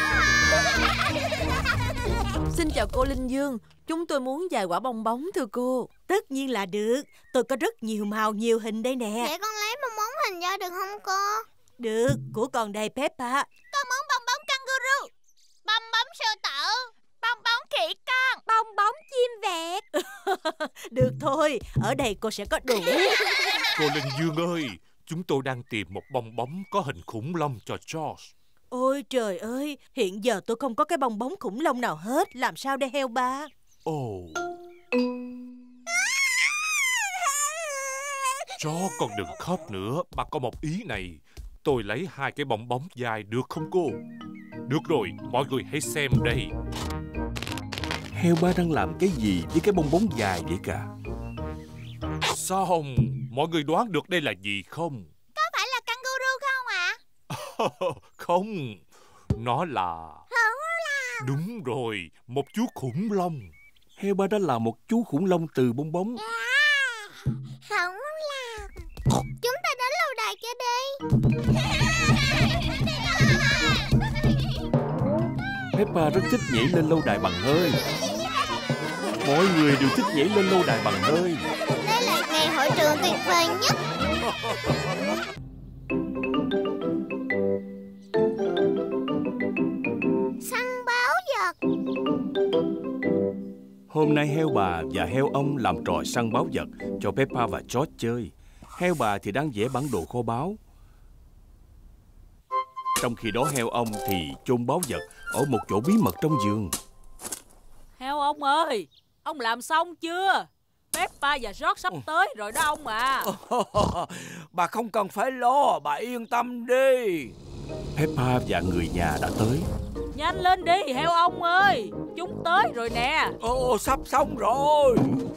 Speaker 5: Xin chào cô Linh Dương. Chúng tôi muốn vài quả bong bóng thưa cô.
Speaker 7: Tất nhiên là được. Tôi có rất nhiều màu, nhiều hình đây nè.
Speaker 2: Vậy con lấy bong bóng hình voi được không cô?
Speaker 7: Được, của con đây Peppa.
Speaker 3: Con muốn bong bóng kangaroo, bong bóng sư tử, bong bóng khỉ con,
Speaker 10: Bong bóng chim vẹt.
Speaker 7: Được thôi, ở đây cô sẽ có đủ.
Speaker 4: Cô Linh Dương ơi, chúng tôi đang tìm một bong bóng có hình khủng long cho George.
Speaker 7: Ôi trời ơi, hiện giờ tôi không có cái bong bóng khủng long nào hết. Làm sao đây heo ba?
Speaker 4: Ồ. George, con đừng khóc nữa. Bà có một ý này. Tôi lấy 2 cái bong bóng dài được không cô? Được rồi, mọi người hãy xem đây.
Speaker 1: Heo ba đang làm cái gì với cái bong bóng dài vậy cả?
Speaker 4: Xong, mọi người đoán được đây là gì không?
Speaker 3: Có phải là kangaroo không ạ?
Speaker 4: Không, nó là
Speaker 2: Hổ long.
Speaker 4: Đúng rồi, một chú khủng long.
Speaker 1: Heo ba đã là một chú khủng long từ bong bóng.
Speaker 2: Khủng long. Chúng ta đến lâu đài cho đi.
Speaker 1: Peppa rất thích nhảy lên lâu đài bằng hơi. Mọi người đều thích nhảy lên lâu đài bằng hơi.
Speaker 2: Đây là ngày hội trường tuyệt vời nhất. Săn báo vật.
Speaker 1: Hôm nay heo bà và heo ông làm trò săn báo vật cho Peppa và George chơi. Heo bà thì đang vẽ bản đồ kho báu. Trong khi đó heo ông thì chôn báu vật ở một chỗ bí mật trong vườn.
Speaker 8: Heo ông ơi, ông làm xong chưa? Peppa và George sắp tới rồi đó ông à.
Speaker 9: Bà không cần phải lo, bà yên tâm đi.
Speaker 1: Peppa và người nhà đã tới.
Speaker 8: Nhanh lên đi heo ông ơi, chúng tới rồi nè.
Speaker 9: Sắp xong rồi.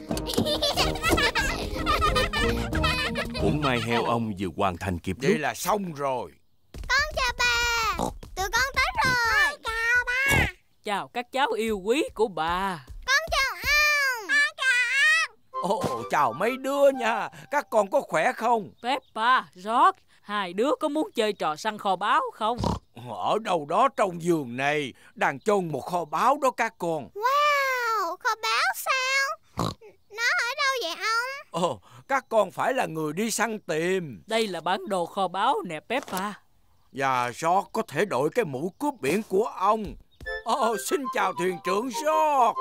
Speaker 1: Cũng may heo ông vừa hoàn thành kịp lúc.
Speaker 9: Vậy là xong rồi.
Speaker 2: Con chào bà. Tụi con tới rồi. Chào ba.
Speaker 8: Chào các cháu yêu quý của bà.
Speaker 2: Con chào ông. Con chào ông.
Speaker 9: Chào mấy đứa nha. Các con có khỏe không?
Speaker 8: Peppa, George, hai đứa có muốn chơi trò săn kho báu không?
Speaker 9: Ở đâu đó trong vườn này đang chôn một kho báu đó các con.
Speaker 2: Wow, kho báu sao? Nó ở đâu vậy ông?
Speaker 9: Các con phải là người đi săn tìm.
Speaker 8: Đây là bản đồ kho báu nè Peppa.
Speaker 9: Và George có thể đội cái mũ cướp biển của ông. Xin chào thuyền trưởng George.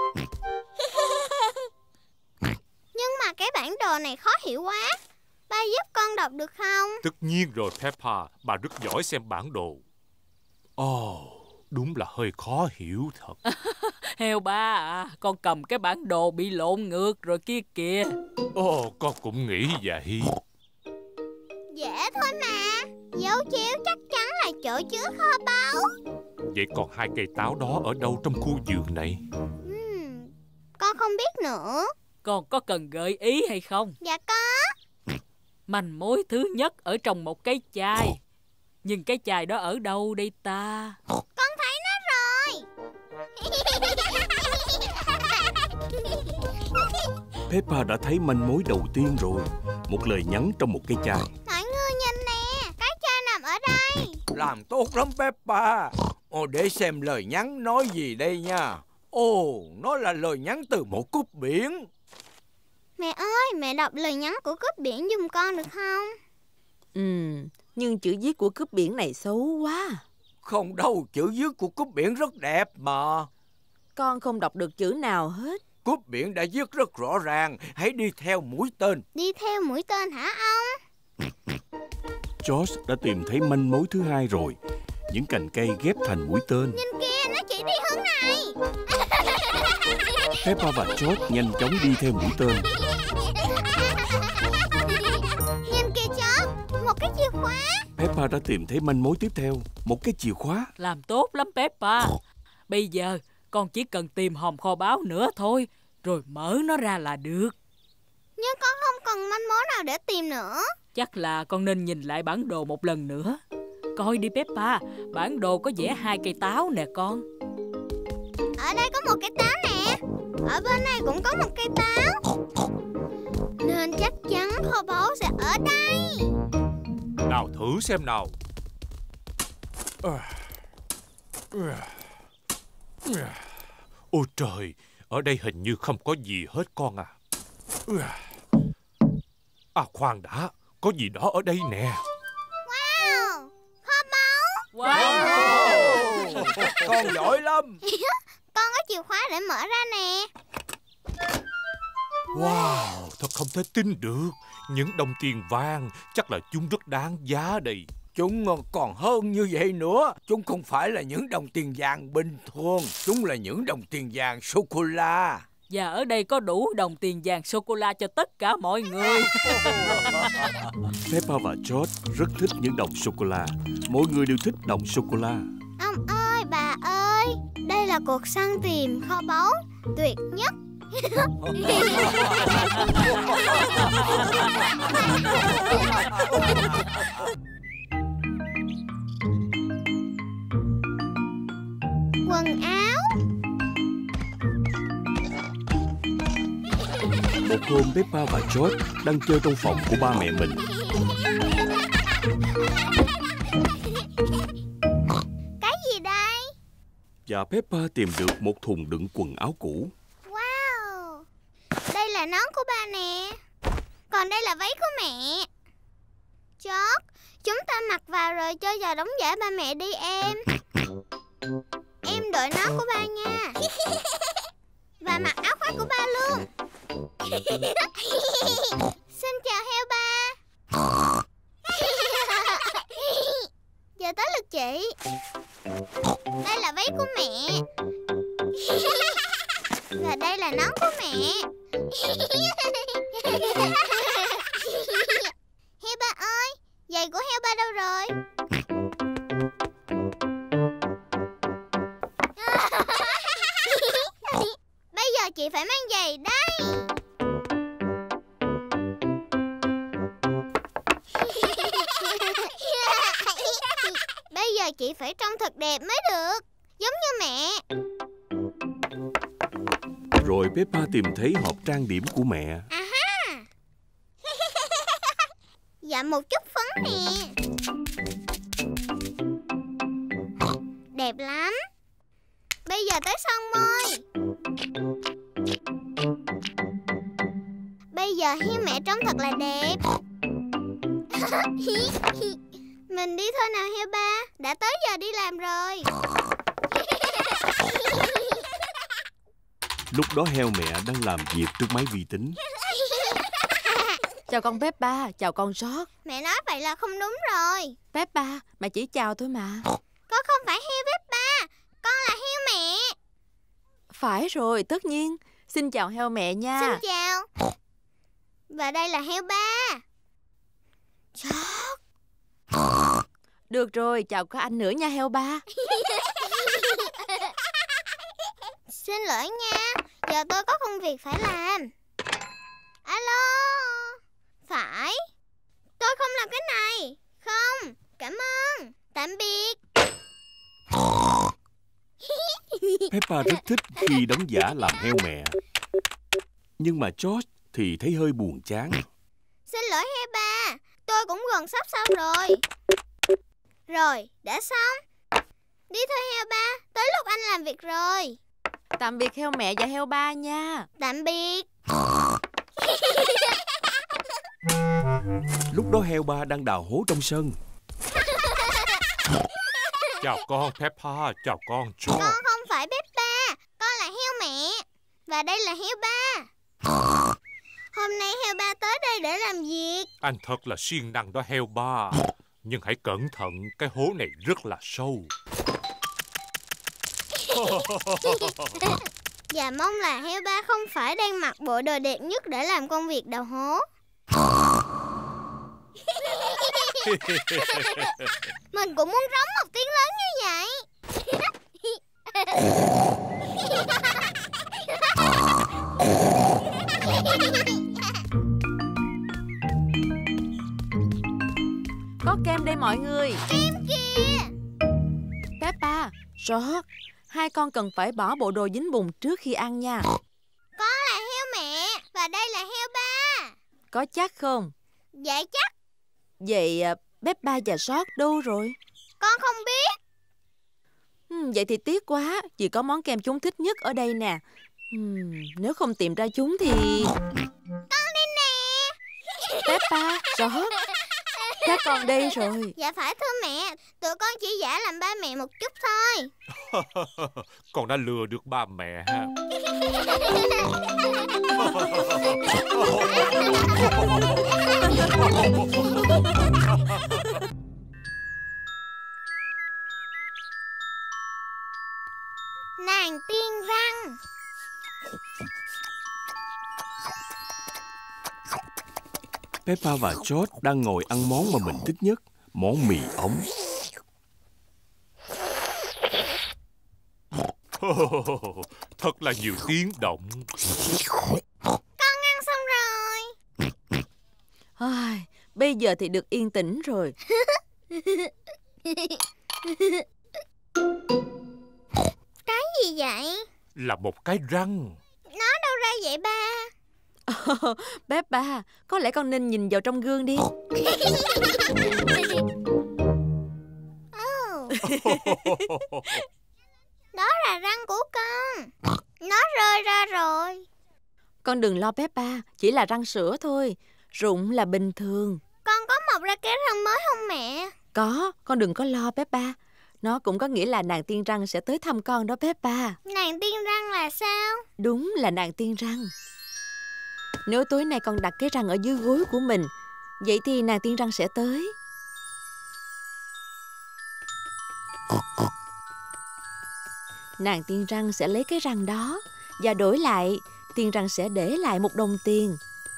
Speaker 2: Nhưng mà cái bản đồ này khó hiểu quá. Ba giúp con đọc được không?
Speaker 4: Tất nhiên rồi Peppa, bà rất giỏi xem bản đồ. Đúng là hơi khó hiểu thật.
Speaker 8: Heo ba à, con cầm cái bản đồ bị lộn ngược rồi kia kìa.
Speaker 4: Con cũng nghĩ vậy.
Speaker 2: Dễ thôi mà. Dấu chéo chắc chắn là chỗ chứa kho báu.
Speaker 4: Vậy còn hai cây táo đó ở đâu trong khu vườn này?
Speaker 2: Con không biết nữa.
Speaker 8: Con có cần gợi ý hay không?
Speaker 2: Dạ có.
Speaker 8: Manh mối thứ nhất ở trong một cái chai. Nhưng cái chai đó ở đâu đây ta?
Speaker 2: Con thấy nó rồi.
Speaker 1: Peppa đã thấy manh mối đầu tiên rồi. Một lời nhắn trong một cái chai.
Speaker 2: Mọi người nhìn nè, cái chai nằm ở đây.
Speaker 9: Làm tốt lắm Peppa. Để xem lời nhắn nói gì đây nha. Nó là lời nhắn từ một cướp biển.
Speaker 2: Mẹ ơi, mẹ đọc lời nhắn của cướp biển giùm con được không?
Speaker 5: Nhưng chữ viết của cướp biển này xấu quá.
Speaker 9: Không đâu, chữ viết của cướp biển rất đẹp mà.
Speaker 5: Con không đọc được chữ nào hết.
Speaker 9: Cướp biển đã viết rất rõ ràng. Hãy đi theo mũi tên.
Speaker 2: Đi theo mũi tên hả ông?
Speaker 1: George đã tìm thấy manh mối thứ hai rồi. Những cành cây ghép thành mũi tên.
Speaker 2: Nhìn kìa, nó chỉ đi hướng này.
Speaker 1: Peppa và George nhanh chóng đi theo mũi tên.
Speaker 2: Nhìn kìa George, một cái chìa khóa.
Speaker 1: Peppa đã tìm thấy manh mối tiếp theo. Một cái chìa khóa.
Speaker 8: Làm tốt lắm Peppa. Bây giờ con chỉ cần tìm hòm kho báu nữa thôi, rồi mở nó ra là được.
Speaker 2: Nhưng con không còn manh mối nào để tìm nữa.
Speaker 8: Chắc là con nên nhìn lại bản đồ một lần nữa. Coi đi Peppa, bản đồ có vẽ hai cây táo nè con.
Speaker 2: Ở đây có một cây táo nè. Ở bên này cũng có một cây táo. Nên chắc chắn kho báu sẽ ở đây.
Speaker 4: Nào thử xem nào. Ôi trời, ở đây hình như không có gì hết con à. Khoan đã, có gì đó ở đây nè.
Speaker 2: Wow, kho báu.
Speaker 8: Wow.
Speaker 9: Con giỏi lắm.
Speaker 2: Con có chìa khóa để mở ra nè.
Speaker 4: Wow, thật không thể tin được. Những đồng tiền vàng, chắc là chúng rất đáng giá đây.
Speaker 9: Chúng còn hơn như vậy nữa. Chúng không phải là những đồng tiền vàng bình thường. Chúng là những đồng tiền vàng sô-cô-la.
Speaker 8: Và ở đây có đủ đồng tiền vàng sô-cô-la cho tất cả mọi người.
Speaker 1: Peppa và George rất thích những đồng sô-cô-la. Mỗi người đều thích đồng sô-cô-la.
Speaker 2: Ông ơi, bà ơi, đây là cuộc săn tìm kho báu tuyệt nhất. Quần áo.
Speaker 1: Một hôm Peppa và George đang chơi trong phòng của ba mẹ mình.
Speaker 2: Cái gì đây?
Speaker 1: Và Peppa tìm được một thùng đựng quần áo cũ.
Speaker 2: Wow, đây là nón của ba nè. Còn đây là váy của mẹ. George, chúng ta mặc vào rồi chơi trò đóng giả ba mẹ đi em. Em đội nón của ba nha. Và mặc áo khoác của ba luôn. Xin chào heo ba. Giờ tới lượt chị. Đây là váy của mẹ. Và đây là nón của mẹ. Heo ba ơi, giày của heo ba đâu rồi? Bây giờ chị phải mang giày đây. Bây giờ chị phải trông thật đẹp mới được, giống như mẹ.
Speaker 1: Rồi Peppa tìm thấy hộp trang điểm của mẹ.
Speaker 2: À-ha. Dạ một chút phấn nè. Đẹp lắm. Bây giờ tới son môi. Bây giờ hiếu mẹ trông thật là đẹp. Mình đi thôi nào heo ba, đã tới giờ đi làm rồi.
Speaker 1: Lúc đó heo mẹ đang làm việc trước máy vi tính.
Speaker 5: Chào con Peppa, chào con George.
Speaker 2: Mẹ nói vậy là không đúng rồi.
Speaker 5: Peppa, mẹ chỉ chào thôi mà.
Speaker 2: Con không phải heo Peppa, con là heo mẹ.
Speaker 5: Phải rồi, tất nhiên. Xin chào heo mẹ nha.
Speaker 2: Xin chào. Và đây là heo ba. George.
Speaker 5: Được rồi, chào các anh nữa nha heo ba.
Speaker 2: Xin lỗi nha, giờ tôi có công việc phải làm. Alo. Phải. Tôi không làm cái này. Không, cảm ơn. Tạm biệt.
Speaker 1: Peppa rất thích khi đóng giả làm heo mẹ. Nhưng mà George thì thấy hơi buồn chán.
Speaker 2: Xin lỗi heo ba, tôi cũng gần sắp xong rồi. Rồi, đã xong. Đi thôi heo ba, tới lúc anh làm việc rồi.
Speaker 5: Tạm biệt heo mẹ và heo ba nha.
Speaker 2: Tạm biệt.
Speaker 1: Lúc đó heo ba đang đào hố trong sân.
Speaker 4: Chào con Peppa, chào con George.
Speaker 2: Con không phải Peppa, con là heo mẹ. Và đây là heo ba. Hôm nay heo ba tới đây để làm việc.
Speaker 4: Anh thật là siêng năng đó heo ba. Nhưng hãy cẩn thận, cái hố này rất là sâu.
Speaker 2: Và mong là heo ba không phải đang mặc bộ đồ đẹp nhất để làm công việc đào hố. Mình cũng muốn rống một tiếng lớn như vậy.
Speaker 5: Có kem đây mọi người.
Speaker 2: Kem kìa.
Speaker 5: Peppa, George, hai con cần phải bỏ bộ đồ dính bùn trước khi ăn nha.
Speaker 2: Con là heo mẹ và đây là heo ba.
Speaker 5: Có chắc không?
Speaker 2: Dạ chắc.
Speaker 5: Vậy Peppa và George đâu rồi?
Speaker 2: Con không biết.
Speaker 5: Vậy thì tiếc quá, vì có món kem chúng thích nhất ở đây nè. Nếu không tìm ra chúng thì...
Speaker 2: Con đây nè.
Speaker 5: Peppa, George, các con đây rồi.
Speaker 2: Dạ phải thưa mẹ, tụi con chỉ giả làm ba mẹ một chút thôi.
Speaker 4: Con đã lừa được ba mẹ ha.
Speaker 2: Nàng tiên răng.
Speaker 1: Peppa và George đang ngồi ăn món mà mình thích nhất, món mì ống.
Speaker 4: Thật là nhiều tiếng động.
Speaker 2: Con ăn xong rồi.
Speaker 5: Bây giờ thì được yên tĩnh rồi.
Speaker 2: Cái gì vậy?
Speaker 4: Là một cái răng.
Speaker 2: Nó đâu ra vậy ba?
Speaker 5: Peppa, có lẽ con nên nhìn vào trong gương đi.
Speaker 2: Đó là răng của con. Nó rơi ra rồi.
Speaker 5: Con đừng lo Peppa, chỉ là răng sữa thôi. Rụng là bình thường.
Speaker 2: Con có mọc ra cái răng mới không mẹ?
Speaker 5: Có, con đừng có lo Peppa. Nó cũng có nghĩa là nàng tiên răng sẽ tới thăm con đó Peppa.
Speaker 2: Nàng tiên răng là sao?
Speaker 5: Đúng là nàng tiên răng. Nếu tối nay con đặt cái răng ở dưới gối của mình, vậy thì nàng tiên răng sẽ tới. Nàng tiên răng sẽ lấy cái răng đó, và đổi lại, tiên răng sẽ để lại một đồng tiền.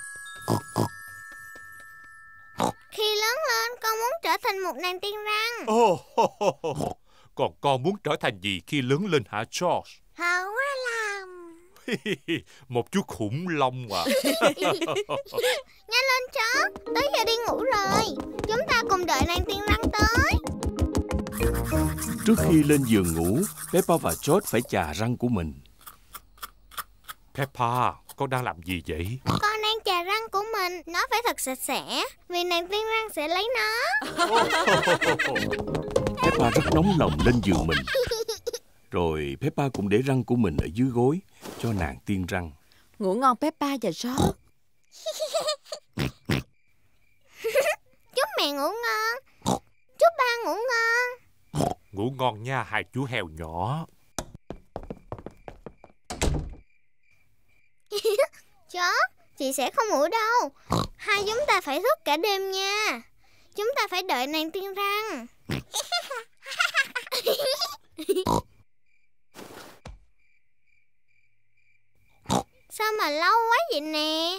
Speaker 2: Khi lớn lên con muốn trở thành một nàng tiên răng.
Speaker 4: Còn con muốn trở thành gì khi lớn lên hả George?
Speaker 2: Hậu quá làm.
Speaker 4: Một chú khủng long à.
Speaker 2: Nhanh lên chó, tới giờ đi ngủ rồi. Chúng ta cùng đợi nàng tiên răng tới.
Speaker 1: Trước khi lên giường ngủ, Peppa và George phải chà răng của mình.
Speaker 4: Peppa, con đang làm gì vậy?
Speaker 2: Con đang chà răng của mình. Nó phải thật sạch sẽ, vì nàng tiên răng sẽ lấy nó.
Speaker 1: Peppa rất nóng lòng lên giường mình. Rồi Peppa cũng để răng của mình ở dưới gối cho nàng tiên răng.
Speaker 5: Ngủ ngon Peppa và George.
Speaker 2: Chúc mẹ ngủ ngon. Chúc ba ngủ ngon.
Speaker 4: Ngủ ngon nha hai chú heo nhỏ.
Speaker 2: Chó, chị sẽ không ngủ đâu. Hai chúng ta phải thức cả đêm nha. Chúng ta phải đợi nàng tiên răng. Sao mà lâu quá vậy nè?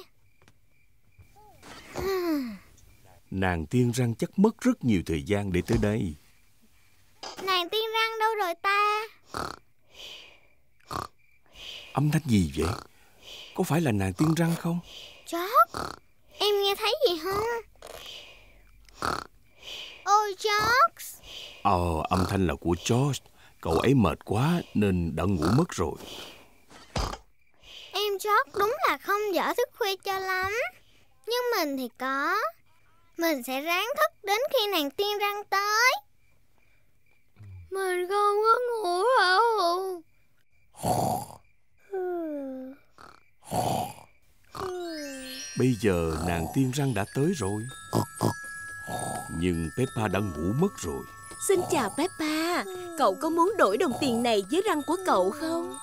Speaker 1: Nàng tiên răng chắc mất rất nhiều thời gian để tới đây.
Speaker 2: Nàng tiên răng đâu rồi ta?
Speaker 1: Âm thanh gì vậy? Có phải là nàng tiên răng không?
Speaker 2: George, em nghe thấy gì không? Ôi George.
Speaker 1: Âm thanh là của George. Cậu ấy mệt quá nên đã ngủ mất rồi.
Speaker 2: Em George đúng là không giỏi thức khuya cho lắm. Nhưng mình thì có. Mình sẽ ráng thức đến khi nàng tiên răng tới. Mình không có ngủ đâu.
Speaker 1: Bây giờ nàng tiên răng đã tới rồi. Nhưng Peppa đã ngủ mất rồi.
Speaker 10: Xin chào Peppa. Cậu có muốn đổi đồng tiền này với răng của cậu không?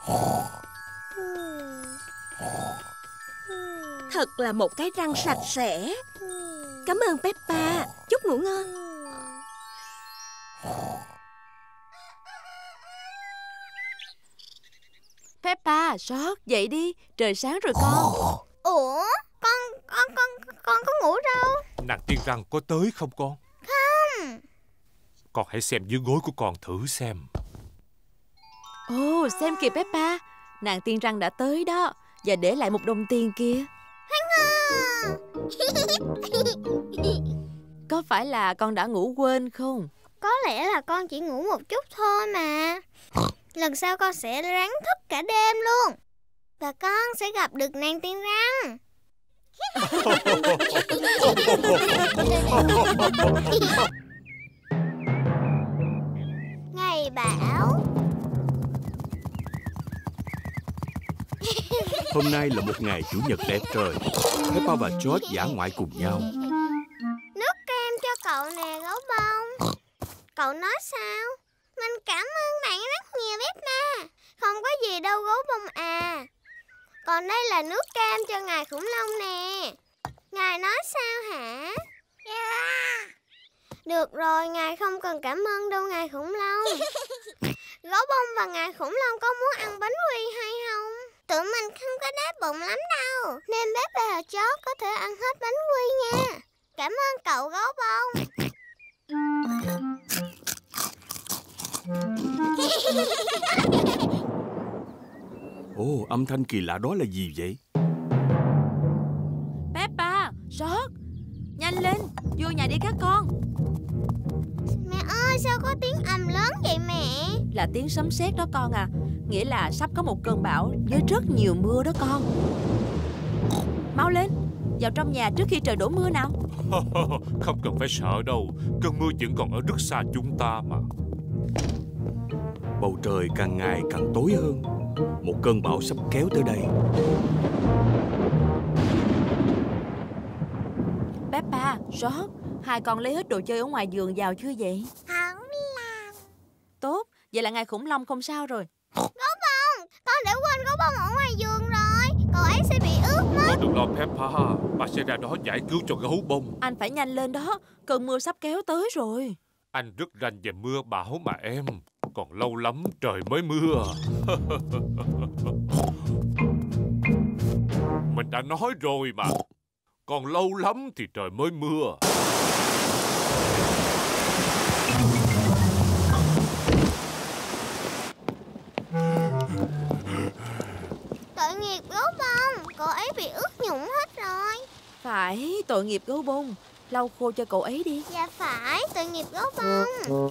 Speaker 10: Thật là một cái răng sạch sẽ. Cảm ơn Peppa. Chúc ngủ ngon.
Speaker 5: Peppa, George, dậy đi. Trời sáng rồi con.
Speaker 2: Ủa, con có ngủ đâu.
Speaker 4: Nàng tiên răng có tới không con?
Speaker 2: Không.
Speaker 4: Con hãy xem dưới gối của con thử xem.
Speaker 5: Ồ, xem kìa Peppa. Nàng tiên răng đã tới đó. Và để lại một đồng tiền kia. Có phải là con đã ngủ quên không?
Speaker 2: Có lẽ là con chỉ ngủ một chút thôi mà. Lần sau con sẽ ráng thức cả đêm luôn. Và con sẽ gặp được nàng tiên răng. Ngày bão.
Speaker 1: Hôm nay là một ngày chủ nhật đẹp trời. Peppa và George dã ngoại cùng nhau.
Speaker 2: Nước kem cho cậu nè gấu bông. Cậu nói sao? Mình cảm ơn bạn rất nhiều Peppa. Không có gì đâu gấu bông à. Còn đây là nước cam cho ngài khủng long nè. Ngài nói sao hả? Được rồi, ngài không cần cảm ơn đâu ngài khủng long. Gấu bông và ngài khủng long có muốn ăn bánh quy hay không? Tụi mình không có đói bụng lắm đâu, nên Peppa và George có thể ăn hết bánh quy nha. Cảm ơn cậu gấu bông.
Speaker 1: Ồ, âm thanh kỳ lạ đó là gì vậy?
Speaker 5: Peppa, George, nhanh lên, vô nhà đi các con.
Speaker 2: Mẹ ơi, sao có tiếng ầm lớn vậy mẹ?
Speaker 5: Là tiếng sấm sét đó con à. Nghĩa là sắp có một cơn bão với rất nhiều mưa đó con. Mau lên, vào trong nhà trước khi trời đổ mưa nào.
Speaker 4: Không cần phải sợ đâu, cơn mưa vẫn còn ở rất xa chúng ta mà.
Speaker 1: Bầu trời càng ngày càng tối hơn. Một cơn bão sắp kéo tới đây.
Speaker 5: Peppa, George, hai con lấy hết đồ chơi ở ngoài vườn vào chưa vậy?
Speaker 2: Không làm.
Speaker 5: Tốt, vậy là ngài khủng long không sao rồi.
Speaker 2: Gấu bông, con để quên gấu bông ở ngoài vườn rồi. Cậu ấy sẽ bị ướt mất.
Speaker 4: Đừng lo Peppa, bà sẽ ra đó giải cứu cho gấu bông.
Speaker 5: Anh phải nhanh lên đó, cơn mưa sắp kéo tới rồi.
Speaker 4: Anh rất rành về mưa bão mà em. Còn lâu lắm trời mới mưa. Mình đã nói rồi mà. Còn lâu lắm thì trời mới mưa.
Speaker 2: Tội nghiệp gấu bông, cậu ấy bị ướt nhũng hết rồi.
Speaker 5: Phải, tội nghiệp gấu bông. Lau khô cho cậu ấy đi.
Speaker 2: Dạ phải, tội nghiệp gấu bông.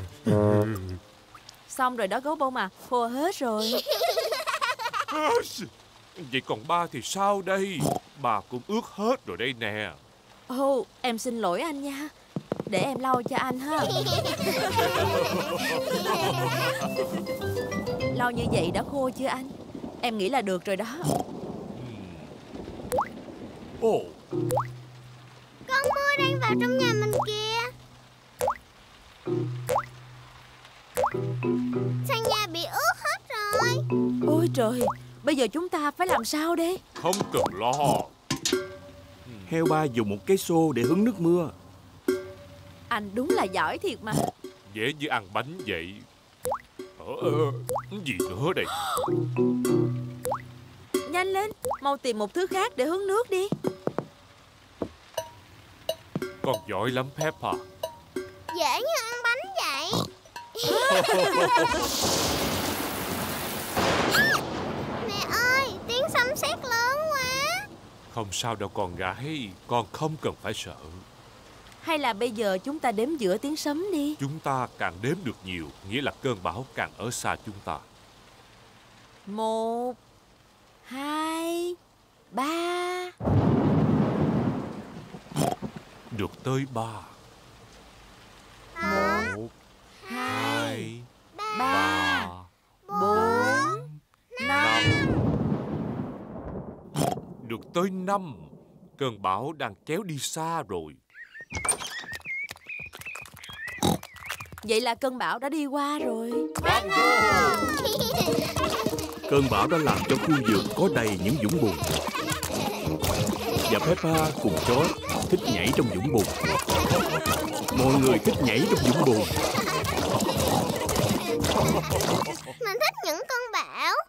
Speaker 5: Xong rồi đó gấu bông à, khô hết rồi.
Speaker 4: Vậy còn ba thì sao đây? Bà cũng ướt hết rồi đây nè.
Speaker 5: Ồ, em xin lỗi anh nha. Để em lau cho anh ha. Lau như vậy đã khô chưa anh? Em nghĩ là được rồi đó.
Speaker 4: Ồ,
Speaker 2: Con mưa đang vào trong nhà mình kìa. Sàn nhà bị ướt hết rồi.
Speaker 5: Ôi trời, bây giờ chúng ta phải làm sao đây?
Speaker 4: không cần lo.
Speaker 1: Heo ba dùng một cái xô để hứng nước mưa.
Speaker 5: Anh đúng là giỏi thiệt mà.
Speaker 4: Dễ như ăn bánh vậy. Gì nữa đây?
Speaker 5: Nhanh lên, mau tìm một thứ khác để hứng nước đi.
Speaker 4: Con giỏi lắm Peppa.
Speaker 2: Dễ như ăn bánh vậy. Mẹ ơi, tiếng sấm sét lớn quá.
Speaker 4: Không sao đâu con gái. Con không cần phải sợ.
Speaker 5: Hay là bây giờ chúng ta đếm giữa tiếng sấm đi.
Speaker 4: Chúng ta càng đếm được nhiều, nghĩa là cơn bão càng ở xa chúng ta.
Speaker 5: 1, 2, 3.
Speaker 4: Được tới 3. 1, 2, 3,
Speaker 5: 4,
Speaker 4: 5. Được tới 5. Cơn bão đang kéo đi xa rồi.
Speaker 5: Vậy là cơn bão đã đi qua rồi.
Speaker 1: Cơn bão đã làm cho khu vườn có đầy những vũng bùn. Và Peppa cùng George thích nhảy trong vũng bùn. Mọi người thích nhảy trong vũng bùn.
Speaker 2: Mình thích những cơn bão.